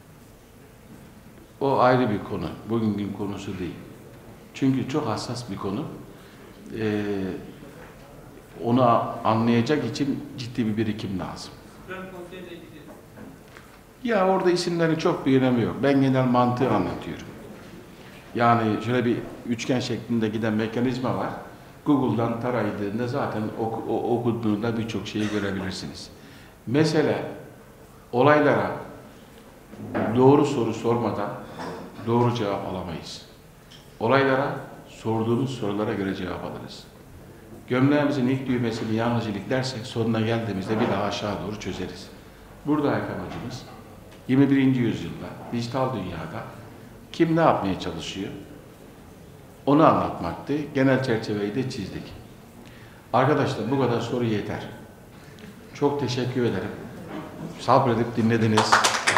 O ayrı bir konu. Bugünün konusu değil. Çünkü çok hassas bir konu. Ee, onu anlayacak için ciddi bir birikim lazım. Ya orada isimlerin çok bir önemi yok. Ben genel mantığı anlatıyorum. Yani şöyle bir üçgen şeklinde giden mekanizma var. Google'dan tarayıldığında zaten oku, o, okuduğunda birçok şeyi görebilirsiniz. Mesele olaylara doğru soru sormadan doğru cevap alamayız. Olaylara sorduğumuz sorulara göre cevap alırız. Gömleğimizin ilk düğmesini yanlış iliklersek sonuna geldiğimizde bir daha aşağı doğru çözeriz. Burada amacımız yirmi birinci yüzyılda, dijital dünyada kim ne yapmaya çalışıyor? Onu anlatmaktı. Genel çerçeveyi de çizdik. Arkadaşlar bu kadar soru yeter. Çok teşekkür ederim. Sabredip dinlediniz.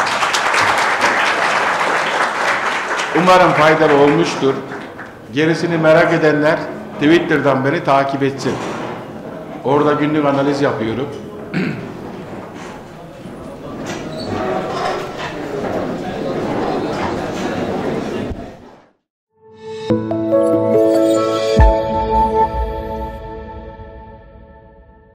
Umarım faydalı olmuştur. Gerisini merak edenler Twitter'dan beni takip etsin. Orada günlük analiz yapıyorum.